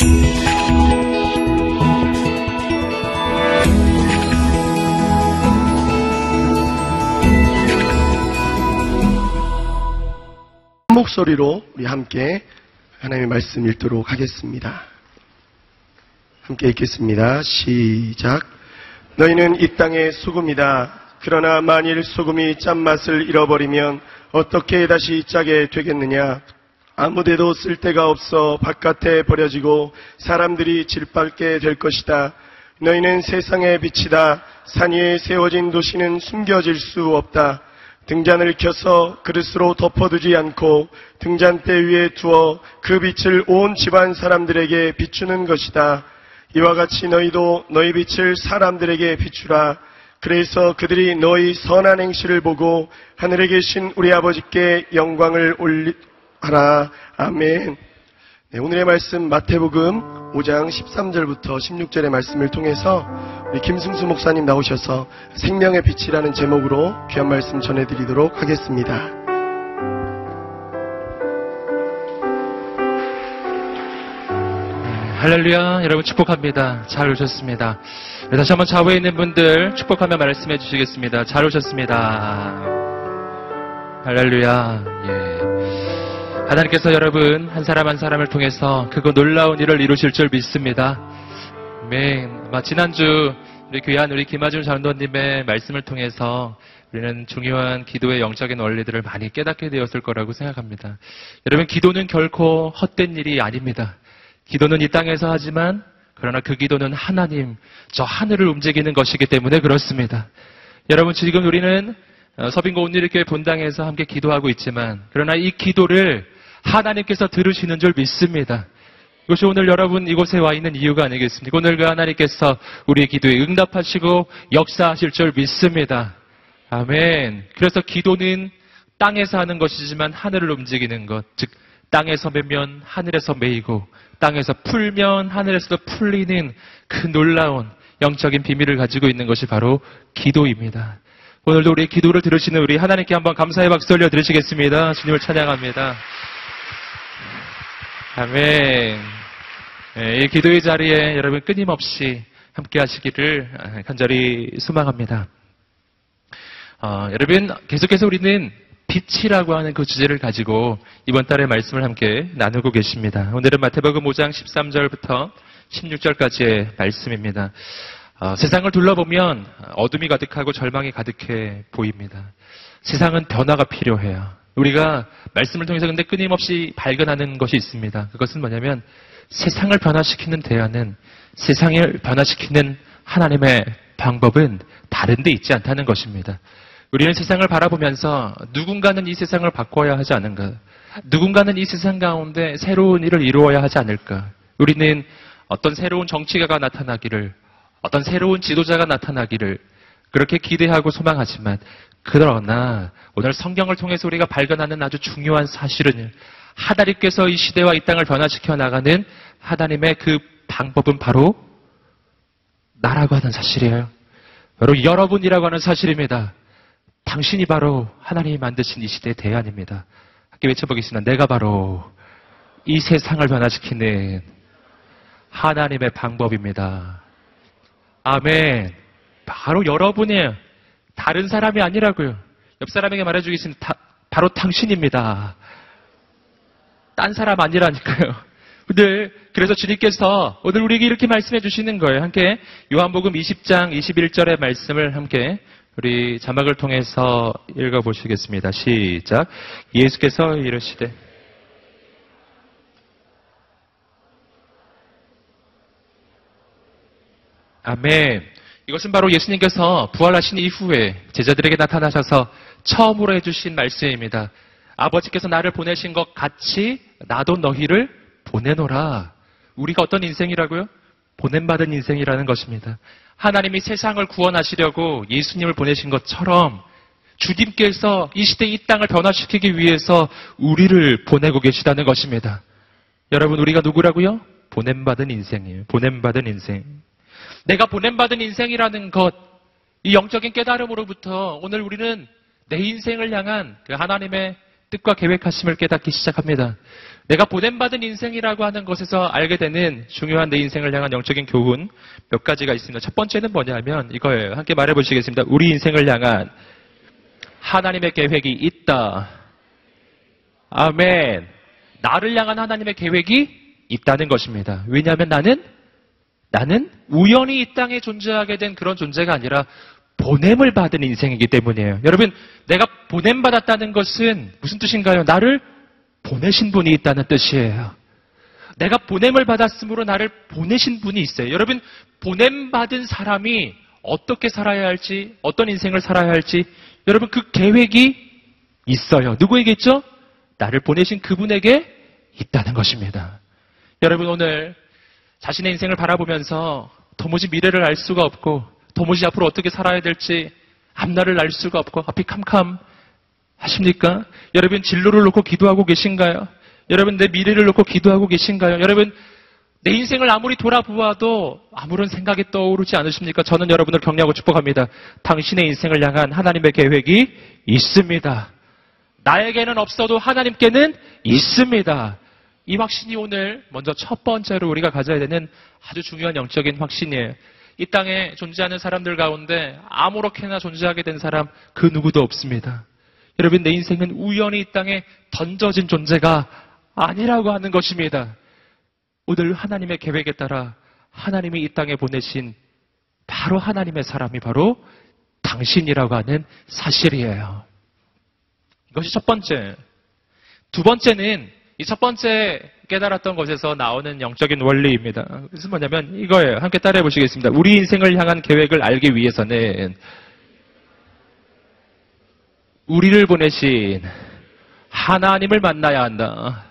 목소리로 우리 함께 하나님의 말씀 읽도록 하겠습니다. 함께 읽겠습니다. 시작. 너희는 이 땅의 소금이다. 그러나 만일 소금이 짠맛을 잃어버리면 어떻게 다시 짜게 되겠느냐? 아무데도 쓸데가 없어 바깥에 버려지고 사람들이 질밟게 될 것이다. 너희는 세상의 빛이다. 산 위에 세워진 도시는 숨겨질 수 없다. 등잔을 켜서 그릇으로 덮어두지 않고 등잔대 위에 두어 그 빛을 온 집안 사람들에게 비추는 것이다. 이와 같이 너희도 너희 빛을 사람들에게 비추라. 그래서 그들이 너희 선한 행실을 보고 하늘에 계신 우리 아버지께 영광을 올리하라. 아멘. 네, 오늘의 말씀 마태복음 5장 13절부터 16절의 말씀을 통해서 우리 김승수 목사님 나오셔서 생명의 빛이라는 제목으로 귀한 말씀 전해드리도록 하겠습니다. 할렐루야. 여러분 축복합니다. 잘 오셨습니다. 다시 한번 좌우에 있는 분들 축복하며 말씀해 주시겠습니다. 잘 오셨습니다. 할렐루야. 하나님께서 여러분 한 사람 한 사람을 통해서 그거 놀라운 일을 이루실 줄 믿습니다. 아멘. 지난주 우리 귀한 우리 김아준 장로님의 말씀을 통해서 우리는 중요한 기도의 영적인 원리들을 많이 깨닫게 되었을 거라고 생각합니다. 여러분, 기도는 결코 헛된 일이 아닙니다. 기도는 이 땅에서 하지만 그러나 그 기도는 하나님, 저 하늘을 움직이는 것이기 때문에 그렇습니다. 여러분, 지금 우리는 서빙고 온누리교회 본당에서 함께 기도하고 있지만 그러나 이 기도를 하나님께서 들으시는 줄 믿습니다. 이것이 오늘 여러분 이곳에 와 있는 이유가 아니겠습니까? 오늘 그 하나님께서 우리의 기도에 응답하시고 역사하실 줄 믿습니다. 아멘. 그래서 기도는 땅에서 하는 것이지만 하늘을 움직이는 것, 즉 땅에서 매면 하늘에서 매이고 땅에서 풀면 하늘에서도 풀리는 그 놀라운 영적인 비밀을 가지고 있는 것이 바로 기도입니다. 오늘도 우리의 기도를 들으시는 우리 하나님께 한번 감사의 박수 올려 드리시겠습니다. 주님을 찬양합니다. 아멘. 이 기도의 자리에 여러분 끊임없이 함께 하시기를 간절히 소망합니다. 여러분, 계속해서 우리는 빛이라고 하는 그 주제를 가지고 이번 달의 말씀을 함께 나누고 계십니다. 오늘은 마태복음 5장 13절부터 16절까지의 말씀입니다. 세상을 둘러보면 어둠이 가득하고 절망이 가득해 보입니다. 세상은 변화가 필요해요. 우리가 말씀을 통해서 근데 끊임없이 발견하는 것이 있습니다. 그것은 뭐냐면 세상을 변화시키는 대안은, 세상을 변화시키는 하나님의 방법은 다른 데 있지 않다는 것입니다. 우리는 세상을 바라보면서 누군가는 이 세상을 바꿔야 하지 않은가? 누군가는 이 세상 가운데 새로운 일을 이루어야 하지 않을까? 우리는 어떤 새로운 정치가가 나타나기를, 어떤 새로운 지도자가 나타나기를 그렇게 기대하고 소망하지만, 그러나 오늘 성경을 통해서 우리가 발견하는 아주 중요한 사실은 하나님께서 이 시대와 이 땅을 변화시켜 나가는 하나님의 그 방법은 바로 나라고 하는 사실이에요. 바로 여러분이라고 하는 사실입니다. 당신이 바로 하나님이 만드신 이 시대의 대안입니다. 함께 외쳐보겠습니다. 내가 바로 이 세상을 변화시키는 하나님의 방법입니다. 아멘. 바로 여러분이에요. 다른 사람이 아니라고요. 옆 사람에게 말해주겠습니다. 바로 당신입니다. 딴 사람 아니라니까요. 그래서 주님께서 오늘 우리에게 이렇게 말씀해 주시는 거예요. 함께 요한복음 20장 21절의 말씀을 함께 우리 자막을 통해서 읽어보시겠습니다. 시작. 예수께서 이르시되 아멘. 이것은 바로 예수님께서 부활하신 이후에 제자들에게 나타나셔서 처음으로 해주신 말씀입니다. 아버지께서 나를 보내신 것 같이 나도 너희를 보내노라. 우리가 어떤 인생이라고요? 보냄받은 인생이라는 것입니다. 하나님이 세상을 구원하시려고 예수님을 보내신 것처럼 주님께서 이 시대 이 땅을 변화시키기 위해서 우리를 보내고 계시다는 것입니다. 여러분, 우리가 누구라고요? 보냄받은 인생이에요. 보냄받은 인생. 내가 보냄받은 인생이라는 것, 이 영적인 깨달음으로부터 오늘 우리는 내 인생을 향한 그 하나님의 뜻과 계획하심을 깨닫기 시작합니다. 내가 보냄받은 인생이라고 하는 것에서 알게 되는 중요한 내 인생을 향한 영적인 교훈 몇 가지가 있습니다. 첫 번째는 뭐냐면 이거예요. 함께 말해보시겠습니다. 우리 인생을 향한 하나님의 계획이 있다. 아멘. 나를 향한 하나님의 계획이 있다는 것입니다. 왜냐하면 나는 우연히 이 땅에 존재하게 된 그런 존재가 아니라 보냄을 받은 인생이기 때문이에요. 여러분, 내가 보냄받았다는 것은 무슨 뜻인가요? 나를 보내신 분이 있다는 뜻이에요. 내가 보냄을 받았으므로 나를 보내신 분이 있어요. 여러분, 보냄받은 사람이 어떻게 살아야 할지, 어떤 인생을 살아야 할지, 여러분 그 계획이 있어요. 누구에게 있죠? 나를 보내신 그분에게 있다는 것입니다. 여러분, 오늘 자신의 인생을 바라보면서 도무지 미래를 알 수가 없고 도무지 앞으로 어떻게 살아야 될지 앞날을 알 수가 없고 앞이 캄캄하십니까? 여러분, 진로를 놓고 기도하고 계신가요? 여러분, 내 미래를 놓고 기도하고 계신가요? 여러분, 내 인생을 아무리 돌아보아도 아무런 생각이 떠오르지 않으십니까? 저는 여러분을 격려하고 축복합니다. 당신의 인생을 향한 하나님의 계획이 있습니다. 나에게는 없어도 하나님께는 있습니다. 이 확신이 오늘 먼저 첫 번째로 우리가 가져야 되는 아주 중요한 영적인 확신이에요. 이 땅에 존재하는 사람들 가운데 아무렇게나 존재하게 된 사람 그 누구도 없습니다. 여러분, 내 인생은 우연히 이 땅에 던져진 존재가 아니라고 하는 것입니다. 오늘 하나님의 계획에 따라 하나님이 이 땅에 보내신 바로 하나님의 사람이 바로 당신이라고 하는 사실이에요. 이것이 첫 번째. 두 번째는 이 첫 번째 깨달았던 것에서 나오는 영적인 원리입니다. 그것은 뭐냐면 이거예요. 함께 따라해 보시겠습니다. 우리 인생을 향한 계획을 알기 위해서는 우리를 보내신 하나님을 만나야 한다.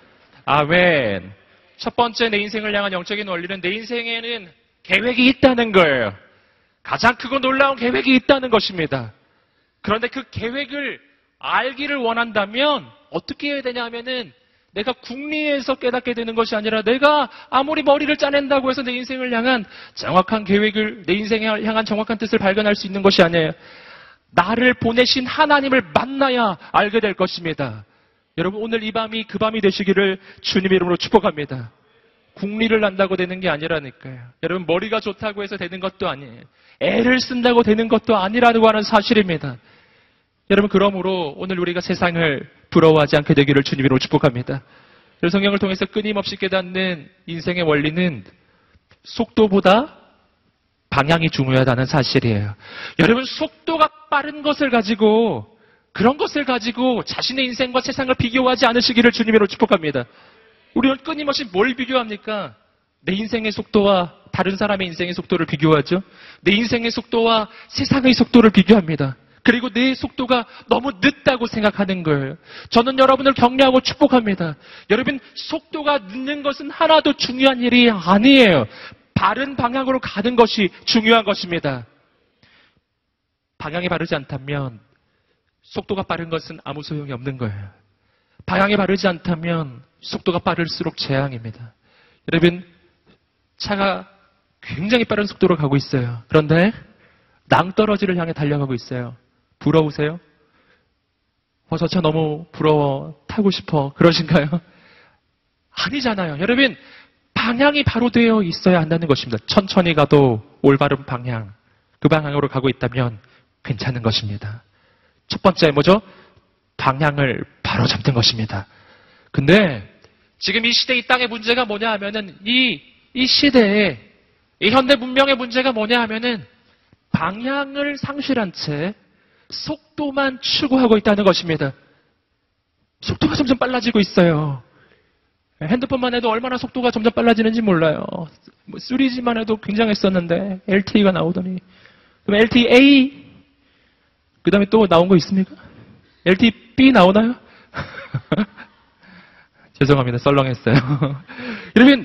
아멘. 첫 번째 내 인생을 향한 영적인 원리는 내 인생에는 계획이 있다는 거예요. 가장 크고 놀라운 계획이 있다는 것입니다. 그런데 그 계획을 알기를 원한다면 어떻게 해야 되냐 하면은 내가 궁리에서 깨닫게 되는 것이 아니라 내가 아무리 머리를 짜낸다고 해서 내 인생을 향한 정확한 계획을, 내 인생에 향한 정확한 뜻을 발견할 수 있는 것이 아니에요. 나를 보내신 하나님을 만나야 알게 될 것입니다. 여러분, 오늘 이 밤이 그 밤이 되시기를 주님의 이름으로 축복합니다. 궁리를 난다고 되는 게 아니라니까요. 여러분, 머리가 좋다고 해서 되는 것도 아니에요. 애를 쓴다고 되는 것도 아니라고 하는 사실입니다. 여러분, 그러므로 오늘 우리가 세상을 부러워하지 않게 되기를 주님의 이름으로 축복합니다. 성경을 통해서 끊임없이 깨닫는 인생의 원리는 속도보다 방향이 중요하다는 사실이에요. 여러분, 속도가 빠른 것을 가지고, 그런 것을 가지고 자신의 인생과 세상을 비교하지 않으시기를 주님으로 축복합니다. 우리는 끊임없이 뭘 비교합니까? 내 인생의 속도와 다른 사람의 인생의 속도를 비교하죠. 내 인생의 속도와 세상의 속도를 비교합니다. 그리고 내 속도가 너무 늦다고 생각하는 거예요. 저는 여러분을 격려하고 축복합니다. 여러분, 속도가 늦는 것은 하나도 중요한 일이 아니에요. 바른 방향으로 가는 것이 중요한 것입니다. 방향이 바르지 않다면 속도가 빠른 것은 아무 소용이 없는 거예요. 방향이 바르지 않다면 속도가 빠를수록 재앙입니다. 여러분, 차가 굉장히 빠른 속도로 가고 있어요. 그런데 낭떠러지를 향해 달려가고 있어요. 부러우세요? 저 차 너무 부러워, 타고 싶어, 그러신가요? 아니잖아요. 여러분, 방향이 바로 되어 있어야 한다는 것입니다. 천천히 가도 올바른 방향, 그 방향으로 가고 있다면 괜찮은 것입니다. 첫 번째 뭐죠? 방향을 바로 잡는 것입니다. 근데 지금 이 시대, 이 땅의 문제가 뭐냐 하면은 이 시대에, 이 현대 문명의 문제가 뭐냐 하면은 방향을 상실한 채 속도만 추구하고 있다는 것입니다. 속도가 점점 빨라지고 있어요. 핸드폰만 해도 얼마나 속도가 점점 빨라지는지 몰라요. 3G만 해도 굉장했었는데 LTE가 나오더니, 그럼 LTE-A 그 다음에 또 나온 거 있습니까? LTE-B 나오나요? 죄송합니다. 썰렁했어요. 여러분,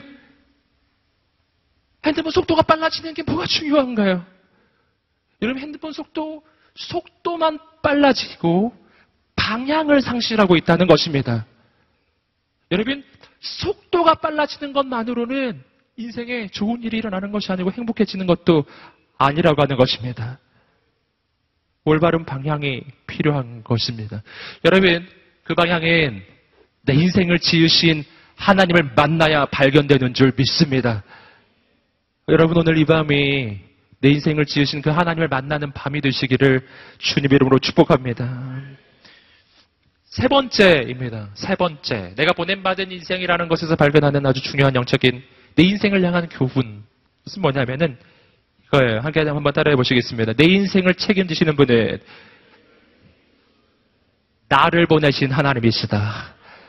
핸드폰 속도가 빨라지는 게 뭐가 중요한가요? 여러분, 핸드폰 속도만 빨라지고 방향을 상실하고 있다는 것입니다. 여러분, 속도가 빨라지는 것만으로는 인생에 좋은 일이 일어나는 것이 아니고 행복해지는 것도 아니라고 하는 것입니다. 올바른 방향이 필요한 것입니다. 여러분, 그 방향엔 내 인생을 지으신 하나님을 만나야 발견되는 줄 믿습니다. 여러분, 오늘 이 밤이 내 인생을 지으신 그 하나님을 만나는 밤이 되시기를 주님 이름으로 축복합니다. 세 번째입니다. 세 번째. 내가 보냄받은 인생이라는 것에서 발견하는 아주 중요한 영적인 내 인생을 향한 교훈. 무슨 뭐냐면은 이거예요. 함께 한번 따라해 보시겠습니다. 내 인생을 책임지시는 분은 나를 보내신 하나님이시다.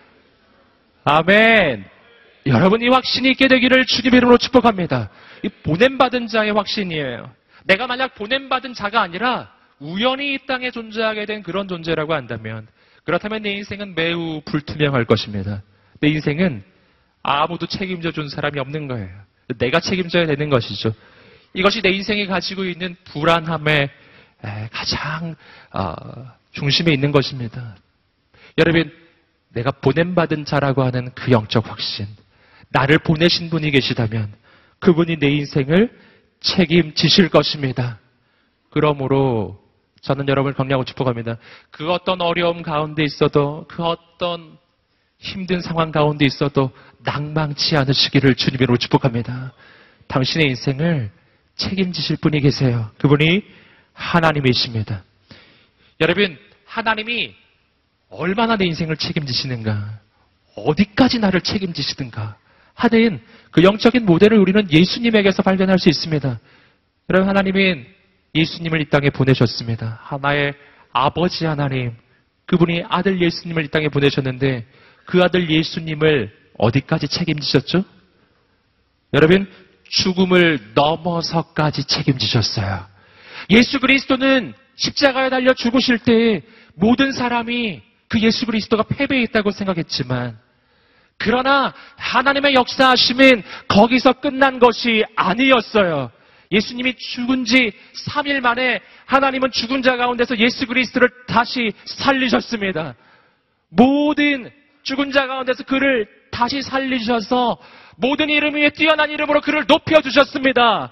아멘. 여러분, 이 확신이 있게 되기를 주님 이름으로 축복합니다. 이 보냄받은 자의 확신이에요. 내가 만약 보냄받은 자가 아니라 우연히 이 땅에 존재하게 된 그런 존재라고 한다면, 그렇다면 내 인생은 매우 불투명할 것입니다. 내 인생은 아무도 책임져 준 사람이 없는 거예요. 내가 책임져야 되는 것이죠. 이것이 내 인생이 가지고 있는 불안함의 가장 중심에 있는 것입니다. 여러분, 내가 보냄받은 자라고 하는 그 영적 확신, 나를 보내신 분이 계시다면 그분이 내 인생을 책임지실 것입니다. 그러므로 저는 여러분을 격려하고 축복합니다. 그 어떤 어려움 가운데 있어도, 그 어떤 힘든 상황 가운데 있어도 낭망치 않으시기를 주님으로 축복합니다. 당신의 인생을 책임지실 분이 계세요. 그분이 하나님이십니다. 여러분, 하나님이 얼마나 내 인생을 책임지시는가, 어디까지 나를 책임지시든가 하는 그 영적인 모델을 우리는 예수님에게서 발견할 수 있습니다. 여러분, 하나님은 예수님을 이 땅에 보내셨습니다. 하나의 아버지 하나님, 그분이 아들 예수님을 이 땅에 보내셨는데 그 아들 예수님을 어디까지 책임지셨죠? 여러분, 죽음을 넘어서까지 책임지셨어요. 예수 그리스도는 십자가에 달려 죽으실 때 모든 사람이 그 예수 그리스도가 패배했다고 생각했지만, 그러나 하나님의 역사하심은 거기서 끝난 것이 아니었어요. 예수님이 죽은 지 3일 만에 하나님은 죽은 자 가운데서 예수 그리스도를 다시 살리셨습니다. 모든 죽은 자 가운데서 그를 다시 살리셔서 모든 이름 위에 뛰어난 이름으로 그를 높여주셨습니다.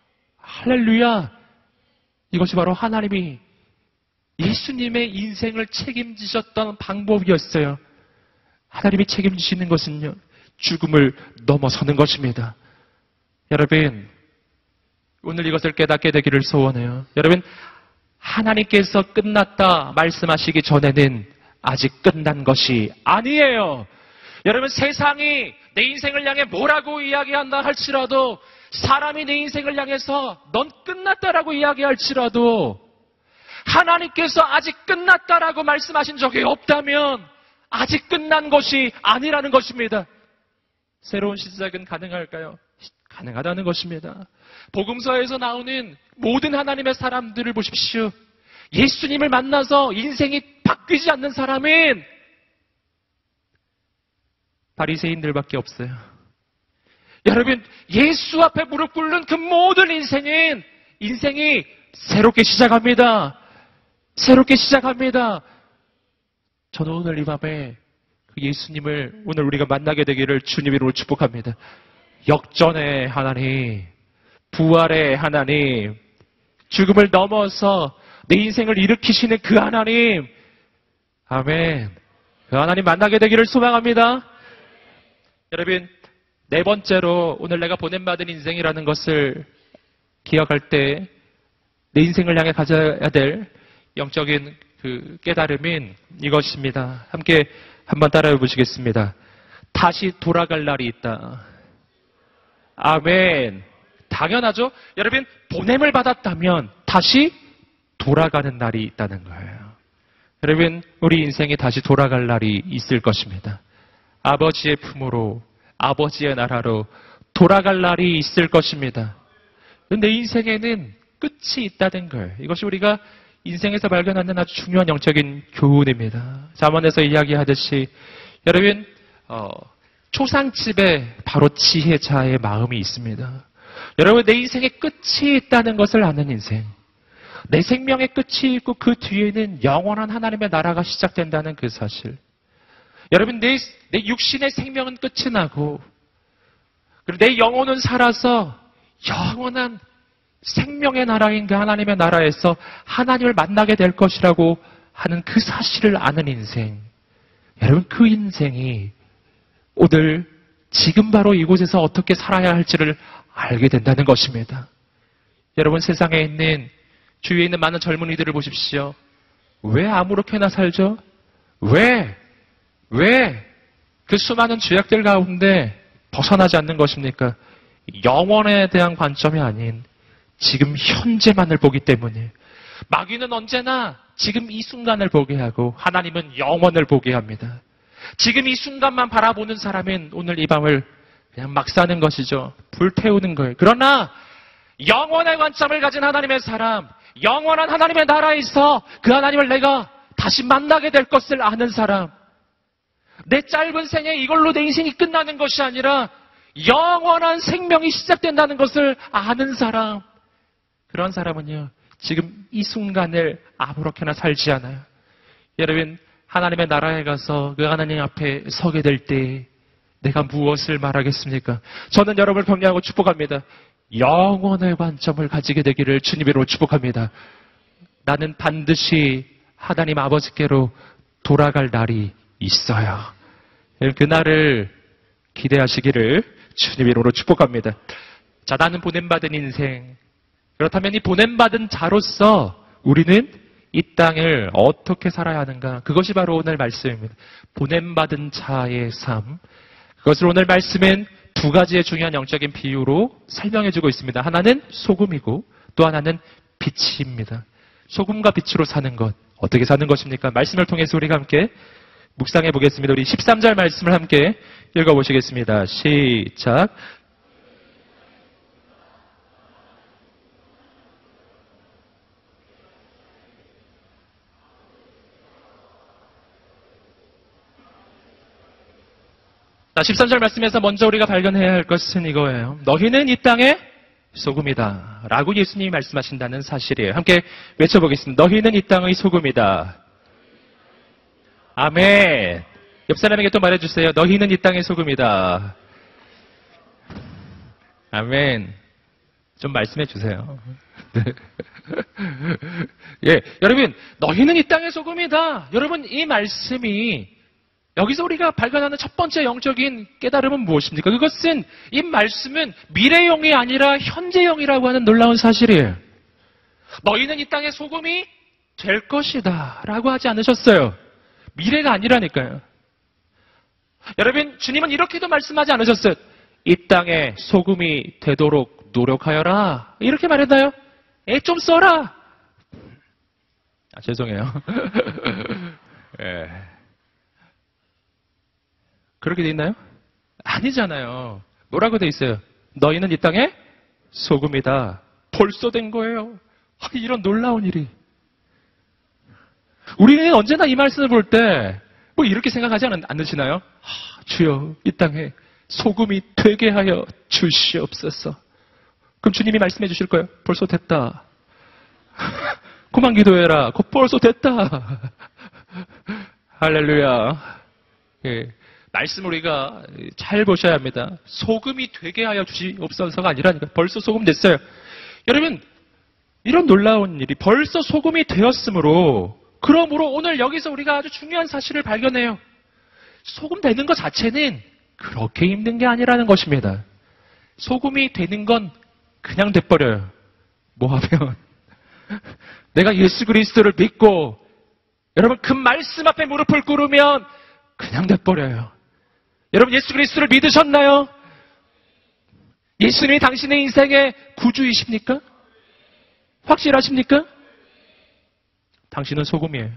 할렐루야. 이것이 바로 하나님이 예수님의 인생을 책임지셨던 방법이었어요. 하나님이 책임지시는 것은요, 죽음을 넘어서는 것입니다. 여러분, 오늘 이것을 깨닫게 되기를 소원해요. 여러분, 하나님께서 끝났다 말씀하시기 전에는 아직 끝난 것이 아니에요. 여러분, 세상이 내 인생을 향해 뭐라고 이야기한다 할지라도, 사람이 내 인생을 향해서 넌 끝났다라고 이야기할지라도, 하나님께서 아직 끝났다라고 말씀하신 적이 없다면 아직 끝난 것이 아니라는 것입니다. 새로운 시작은 가능할까요? 가능하다는 것입니다. 복음서에서 나오는 모든 하나님의 사람들을 보십시오. 예수님을 만나서 인생이 바뀌지 않는 사람은 바리새인들밖에 없어요. 여러분, 예수 앞에 무릎 꿇는 그 모든 인생이 새롭게 시작합니다. 새롭게 시작합니다. 저는 오늘 이 밤에 그 예수님을 오늘 우리가 만나게 되기를 주님 이름으로 축복합니다. 역전의 하나님, 부활의 하나님, 죽음을 넘어서 내 인생을 일으키시는 그 하나님, 아멘. 그 하나님 만나게 되기를 소망합니다. 여러분, 네 번째로 오늘 내가 보냄받은 인생이라는 것을 기억할 때 내 인생을 향해 가져야 될 영적인 그 깨달음인 이것입니다. 함께 한번 따라해 보시겠습니다. 다시 돌아갈 날이 있다. 아멘. 당연하죠. 여러분, 보냄을 받았다면 다시 돌아가는 날이 있다는 거예요. 여러분, 우리 인생에 다시 돌아갈 날이 있을 것입니다. 아버지의 품으로, 아버지의 나라로 돌아갈 날이 있을 것입니다. 내 인생에는 끝이 있다는 거예요. 이것이 우리가 인생에서 발견하는 아주 중요한 영적인 교훈입니다. 잠언에서 이야기하듯이 여러분, 초상집에 바로 지혜자의 마음이 있습니다. 여러분, 내 인생에 끝이 있다는 것을 아는 인생, 내 생명의 끝이 있고 그 뒤에는 영원한 하나님의 나라가 시작된다는 그 사실. 여러분, 내 육신의 생명은 끝이 나고, 그리고 내 영혼은 살아서 영원한 생명의 나라인 그 하나님의 나라에서 하나님을 만나게 될 것이라고 하는 그 사실을 아는 인생. 여러분, 그 인생이 오늘 지금 바로 이곳에서 어떻게 살아야 할지를 알게 된다는 것입니다. 여러분, 세상에 있는 주위에 있는 많은 젊은이들을 보십시오. 왜 아무렇게나 살죠? 왜 그 수많은 죄악들 가운데 벗어나지 않는 것입니까? 영원에 대한 관점이 아닌 지금 현재만을 보기 때문에. 마귀는 언제나 지금 이 순간을 보게 하고 하나님은 영원을 보게 합니다. 지금 이 순간만 바라보는 사람은 오늘 이 밤을 그냥 막 사는 것이죠. 불태우는 거예요. 그러나 영원의 관점을 가진 하나님의 사람, 영원한 하나님의 나라에서 그 하나님을 내가 다시 만나게 될 것을 아는 사람, 내 짧은 생에 이걸로 내 인생이 끝나는 것이 아니라 영원한 생명이 시작된다는 것을 아는 사람, 그런 사람은요, 지금 이 순간을 아무렇게나 살지 않아요. 여러분, 하나님의 나라에 가서 그 하나님 앞에 서게 될 때 내가 무엇을 말하겠습니까? 저는 여러분을 격려하고 축복합니다. 영원의 관점을 가지게 되기를 주님으로 축복합니다. 나는 반드시 하나님 아버지께로 돌아갈 날이 있어요. 그날을 기대하시기를 주님 이름으로 축복합니다. 자, 나는 보냄받은 인생. 그렇다면 이 보냄받은 자로서 우리는 이 땅을 어떻게 살아야 하는가? 그것이 바로 오늘 말씀입니다. 보냄받은 자의 삶. 그것을 오늘 말씀은 두 가지의 중요한 영적인 비유로 설명해주고 있습니다. 하나는 소금이고 또 하나는 빛입니다. 소금과 빛으로 사는 것. 어떻게 사는 것입니까? 말씀을 통해서 우리가 함께 묵상해 보겠습니다. 우리 13절 말씀을 함께 읽어보시겠습니다. 시작. 자, 13절 말씀에서 먼저 우리가 발견해야 할 것은 이거예요. 너희는 이 땅의 소금이다 라고 예수님이 말씀하신다는 사실이에요. 함께 외쳐보겠습니다. 너희는 이 땅의 소금이다. 아멘. 옆 사람에게 또 말해주세요. 너희는 이 땅의 소금이다. 아멘. 좀 말씀해 주세요. 예, 여러분, 너희는 이 땅의 소금이다. 여러분, 이 말씀이 여기서 우리가 발견하는 첫 번째 영적인 깨달음은 무엇입니까? 그것은 이 말씀은 미래형이 아니라 현재형이라고 하는 놀라운 사실이에요. 너희는 이 땅의 소금이 될 것이다 라고 하지 않으셨어요. 미래가 아니라니까요. 여러분, 주님은 이렇게도 말씀하지 않으셨어요. 이 땅에 소금이 되도록 노력하여라. 이렇게 말했나요? 애 좀 써라. 죄송해요. 예. 그렇게 돼 있나요? 아니잖아요. 뭐라고 돼 있어요? 너희는 이 땅에 소금이다. 벌써 된 거예요. 이런 놀라운 일이. 우리는 언제나 이 말씀을 볼 때 뭐 이렇게 생각하지 않으시나요? 주여, 이 땅에 소금이 되게 하여 주시옵소서. 그럼 주님이 말씀해 주실 거예요. 벌써 됐다. 그만 기도해라. 벌써 됐다. 할렐루야. 예. 말씀 우리가 잘 보셔야 합니다. 소금이 되게 하여 주시옵소서가 아니라니까. 벌써 소금 됐어요. 여러분, 이런 놀라운 일이 벌써 소금이 되었으므로, 그러므로 오늘 여기서 우리가 아주 중요한 사실을 발견해요. 소금 되는 것 자체는 그렇게 힘든 게 아니라는 것입니다. 소금이 되는 건 그냥 돼버려요. 뭐 하면? 내가 예수 그리스도를 믿고 여러분 그 말씀 앞에 무릎을 꿇으면 그냥 돼버려요. 여러분 예수 그리스도를 믿으셨나요? 예수님이 당신의 인생의 구주이십니까? 확실하십니까? 당신은 소금이에요.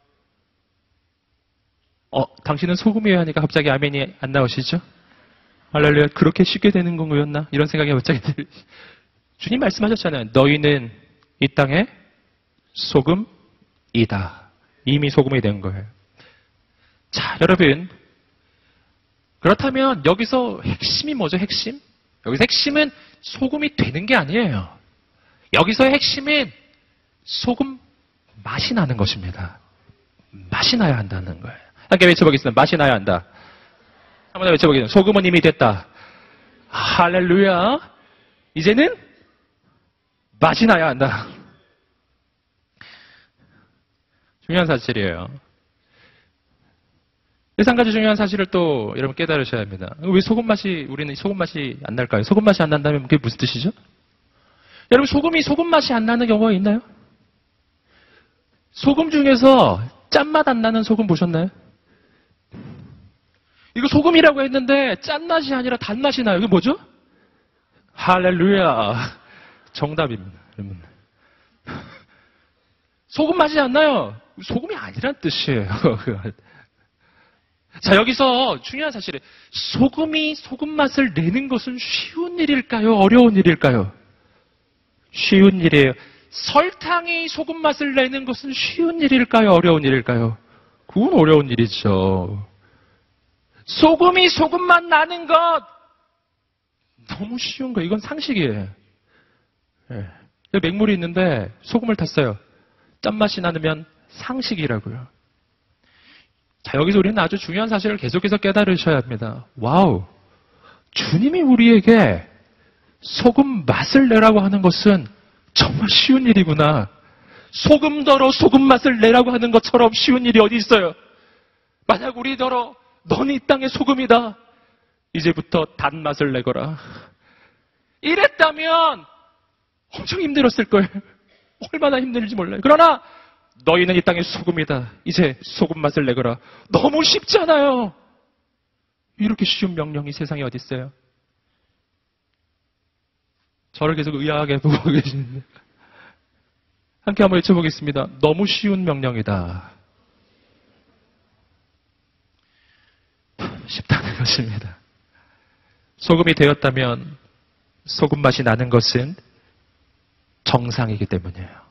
당신은 소금이에요 하니까 갑자기 아멘이 안 나오시죠? 할렐루야, 그렇게 쉽게 되는 건가였나? 이런 생각이 갑자기 주님 말씀하셨잖아요. 너희는 이 땅에 소금이다. 이미 소금이 된 거예요. 자, 여러분. 그렇다면 여기서 핵심이 뭐죠? 핵심? 여기서 핵심은 소금이 되는 게 아니에요. 여기서의 핵심은 소금 맛이 나는 것입니다. 맛이 나야 한다는 거예요. 함께 외쳐보겠습니다. 맛이 나야 한다. 한번 더 외쳐보겠습니다. 소금은 이미 됐다. 할렐루야. 이제는 맛이 나야 한다. 중요한 사실이에요. 그래서 한 가지 중요한 사실을 또 여러분 깨달으셔야 합니다. 왜 우리는 소금 맛이 안 날까요? 소금 맛이 안 난다면 그게 무슨 뜻이죠? 여러분, 소금 맛이 안 나는 경우가 있나요? 소금 중에서 짠맛 안 나는 소금 보셨나요? 이거 소금이라고 했는데 짠맛이 아니라 단맛이 나요. 이게 뭐죠? 할렐루야. 정답입니다. 여러분. 소금 맛이 안 나요. 소금이 아니란 뜻이에요. 자, 여기서 중요한 사실은 소금이 소금 맛을 내는 것은 쉬운 일일까요? 어려운 일일까요? 쉬운 일이에요. 설탕이 소금 맛을 내는 것은 쉬운 일일까요? 어려운 일일까요? 그건 어려운 일이죠. 소금이 소금 맛 나는 것 너무 쉬운 거. 이건 상식이에요. 네. 맹물이 있는데 소금을 탔어요. 짠맛이 나면 상식이라고요. 자, 여기서 우리는 아주 중요한 사실을 계속해서 깨달으셔야 합니다. 와우, 주님이 우리에게 소금 맛을 내라고 하는 것은 정말 쉬운 일이구나. 소금더러 소금 맛을 내라고 하는 것처럼 쉬운 일이 어디 있어요? 만약 우리더러 너는 이 땅의 소금이다. 이제부터 단맛을 내거라. 이랬다면 엄청 힘들었을 거예요. 얼마나 힘들지 몰라요. 그러나 너희는 이 땅의 소금이다. 이제 소금 맛을 내거라. 너무 쉽잖아요. 이렇게 쉬운 명령이 세상에 어디 있어요? 저를 계속 의아하게 보고 계시는데 함께 한번 외쳐보겠습니다. 너무 쉬운 명령이다. 쉽다는 것입니다. 소금이 되었다면 소금 맛이 나는 것은 정상이기 때문이에요.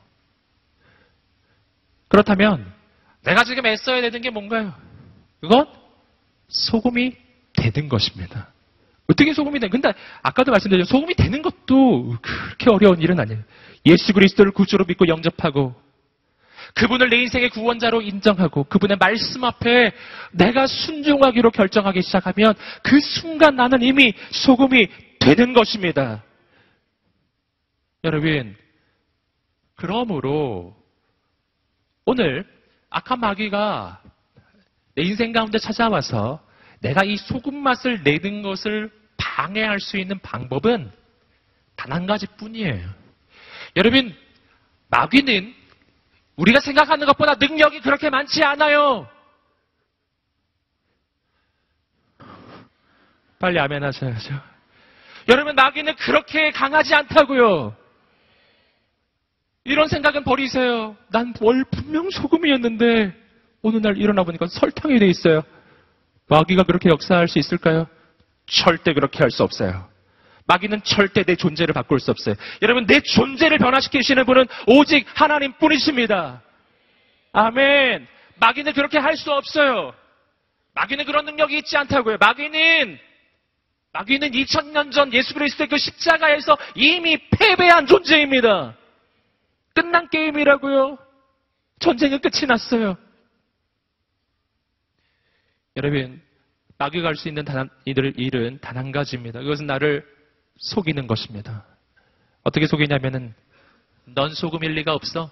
그렇다면 내가 지금 애써야 되는 게 뭔가요? 그건 소금이 되는 것입니다. 어떻게 소금이 되는? 근데 아까도 말씀드렸죠. 소금이 되는 것도 그렇게 어려운 일은 아니에요. 예수 그리스도를 구주로 믿고 영접하고 그분을 내 인생의 구원자로 인정하고 그분의 말씀 앞에 내가 순종하기로 결정하기 시작하면 그 순간 나는 이미 소금이 되는 것입니다. 여러분, 그러므로 오늘 악한 마귀가 내 인생 가운데 찾아와서 내가 이 소금 맛을 내는 것을 방해할 수 있는 방법은 단 한 가지뿐이에요. 여러분, 마귀는 우리가 생각하는 것보다 능력이 그렇게 많지 않아요. 빨리 아멘 하셔야죠. 여러분, 마귀는 그렇게 강하지 않다고요. 이런 생각은 버리세요. 난 분명 소금이었는데 어느 날 일어나 보니까 설탕이 돼 있어요. 마귀가 그렇게 역사할 수 있을까요? 절대 그렇게 할 수 없어요. 마귀는 절대 내 존재를 바꿀 수 없어요. 여러분, 내 존재를 변화시키시는 분은 오직 하나님 뿐이십니다. 아멘. 마귀는 그렇게 할 수 없어요. 마귀는 그런 능력이 있지 않다고요. 마귀는 2000년 전 예수 그리스도의 그 십자가에서 이미 패배한 존재입니다. 끝난 게임이라고요. 전쟁은 끝이 났어요. 여러분, 마귀가 할 수 있는 일은 단 한 가지입니다. 그것은 나를 속이는 것입니다. 어떻게 속이냐면은 넌 소금일 리가 없어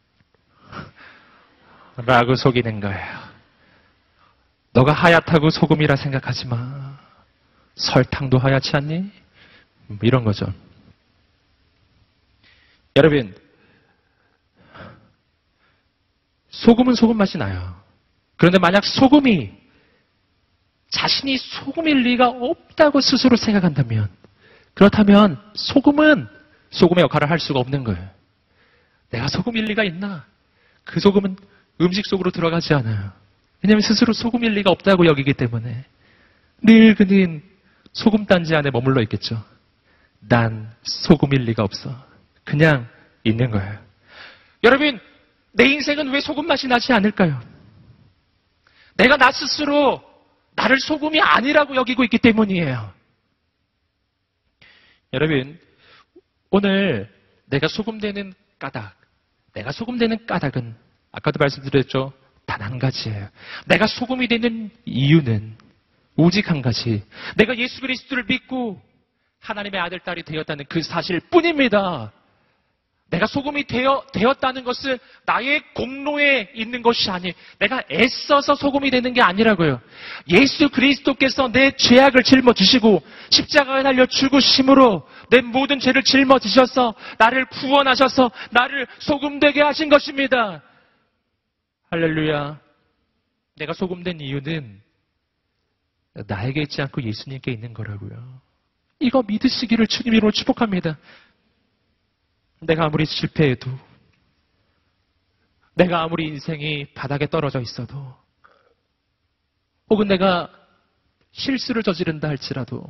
라고 속이는 거예요. 너가 하얗다고 소금이라 생각하지 마. 설탕도 하얗지 않니? 이런 거죠. 여러분, 소금은 소금 맛이 나요. 그런데 만약 소금이 자신이 소금일 리가 없다고 스스로 생각한다면, 그렇다면 소금은 소금의 역할을 할 수가 없는 거예요. 내가 소금일 리가 있나? 그 소금은 음식 속으로 들어가지 않아요. 왜냐하면 스스로 소금일 리가 없다고 여기기 때문에 늘 그는 소금단지 안에 머물러 있겠죠. 난 소금일 리가 없어. 그냥 있는 거예요. 여러분, 내 인생은 왜 소금 맛이 나지 않을까요? 내가 나 스스로 나를 소금이 아니라고 여기고 있기 때문이에요. 여러분, 오늘 내가 소금되는 까닭은 아까도 말씀드렸죠. 단 한 가지예요. 내가 소금이 되는 이유는 오직 한 가지. 내가 예수 그리스도를 믿고 하나님의 아들, 딸이 되었다는 그 사실뿐입니다. 내가 소금이 되었다는 것은 나의 공로에 있는 것이 아니, 내가 애써서 소금이 되는 게 아니라고요. 예수 그리스도께서 내 죄악을 짊어지시고 십자가에 달려 죽으심으로 내 모든 죄를 짊어지셔서 나를 구원하셔서 나를 소금되게 하신 것입니다. 할렐루야. 내가 소금된 이유는 나에게 있지 않고 예수님께 있는 거라고요. 이거 믿으시기를 주님 이름으로 축복합니다. 내가 아무리 실패해도, 내가 아무리 인생이 바닥에 떨어져 있어도, 혹은 내가 실수를 저지른다 할지라도,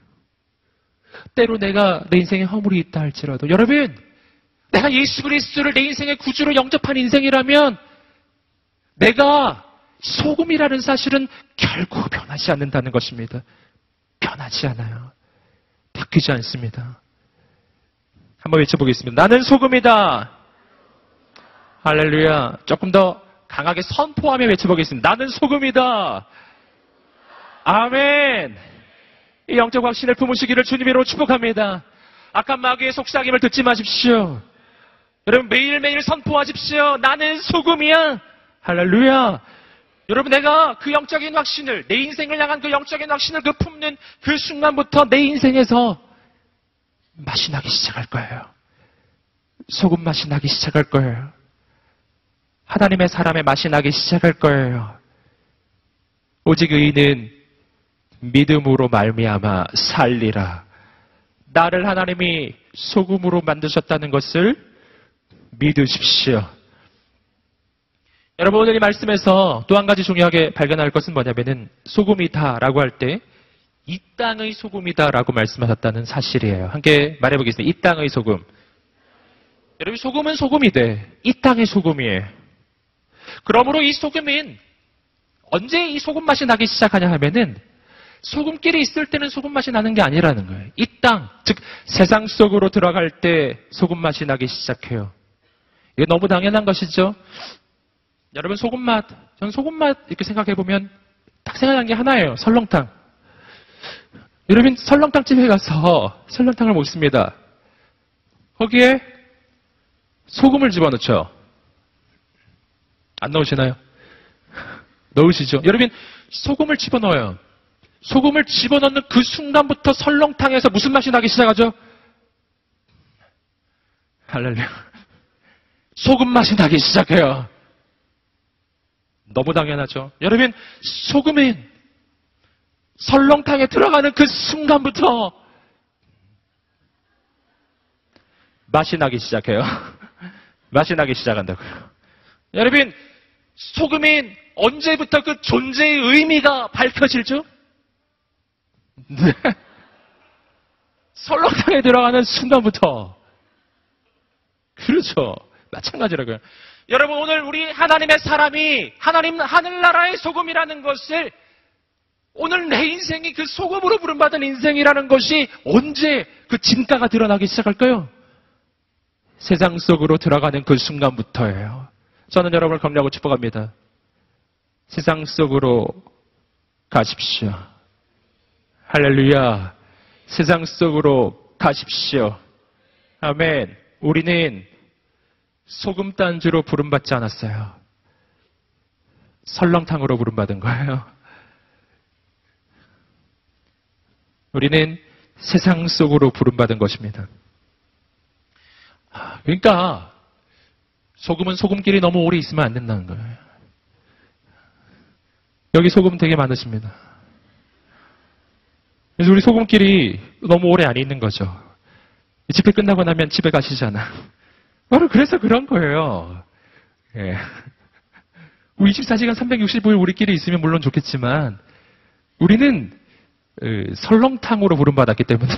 때로 내가 내 인생에 허물이 있다 할지라도, 여러분, 내가 예수 그리스도를 내 인생의 구주로 영접한 인생이라면 내가 소금이라는 사실은 결코 변하지 않는다는 것입니다. 변하지 않아요. 바뀌지 않습니다. 한번 외쳐보겠습니다. 나는 소금이다. 할렐루야. 조금 더 강하게 선포하며 외쳐보겠습니다. 나는 소금이다. 아멘. 이 영적 확신을 품으시기를 주님으로 축복합니다. 악한 마귀의 속삭임을 듣지 마십시오. 여러분 매일매일 선포하십시오. 나는 소금이야. 할렐루야. 여러분 내가 그 영적인 확신을, 내 인생을 향한 그 영적인 확신을 품는 그 순간부터 내 인생에서 맛이 나기 시작할 거예요. 소금 맛이 나기 시작할 거예요. 하나님의 사람의 맛이 나기 시작할 거예요. 오직 의인은 믿음으로 말미암아 살리라. 나를 하나님이 소금으로 만드셨다는 것을 믿으십시오. 여러분 오늘 이 말씀에서 또 한 가지 중요하게 발견할 것은 뭐냐면은 소금이다라고 할 때 이 땅의 소금이다라고 말씀하셨다는 사실이에요. 함께 말해보겠습니다. 이 땅의 소금. 여러분 소금은 소금이 돼. 이 땅의 소금이에요. 그러므로 이 소금은 언제 이 소금 맛이 나기 시작하냐 하면은 소금끼리 있을 때는 소금 맛이 나는 게 아니라는 거예요. 이 땅, 즉 세상 속으로 들어갈 때 소금 맛이 나기 시작해요. 이게 너무 당연한 것이죠. 여러분 소금 맛, 전 소금 맛 이렇게 생각해 보면 딱 생각나는 게 하나예요. 설렁탕. 여러분 설렁탕집에 가서 설렁탕을 먹습니다. 거기에 소금을 집어넣죠. 안 넣으시나요? 넣으시죠. 여러분 소금을 집어넣어요. 소금을 집어넣는 그 순간부터 설렁탕에서 무슨 맛이 나기 시작하죠? 할렐루야. 소금 맛이 나기 시작해요. 너무 당연하죠. 여러분 소금은 설렁탕에 들어가는 그 순간부터 맛이 나기 시작해요. 맛이 나기 시작한다고요. 여러분 소금은 언제부터 그 존재의 의미가 밝혀질죠? 네. 설렁탕에 들어가는 순간부터. 그렇죠. 마찬가지라고요. 여러분 오늘 우리 하나님의 사람이 하나님 하늘나라의 소금이라는 것을 오늘 내 인생이 그 소금으로 부름받은 인생이라는 것이 언제 그 진가가 드러나기 시작할까요? 세상 속으로 들어가는 그 순간부터예요. 저는 여러분을 격려하고 축복합니다. 세상 속으로 가십시오. 할렐루야. 세상 속으로 가십시오. 아멘. 우리는 소금단주로 부름받지 않았어요. 설렁탕으로 부름받은 거예요. 우리는 세상 속으로 부름받은 것입니다. 그러니까 소금은 소금끼리 너무 오래 있으면 안 된다는 거예요. 여기 소금 되게 많으십니다. 그래서 우리 소금끼리 너무 오래 안 있는 거죠. 집회 끝나고 나면 집에 가시잖아. 바로 그래서 그런 거예요. 예. 24시간 365일 우리끼리 있으면 물론 좋겠지만 우리는 설렁탕으로 부름받았기 때문에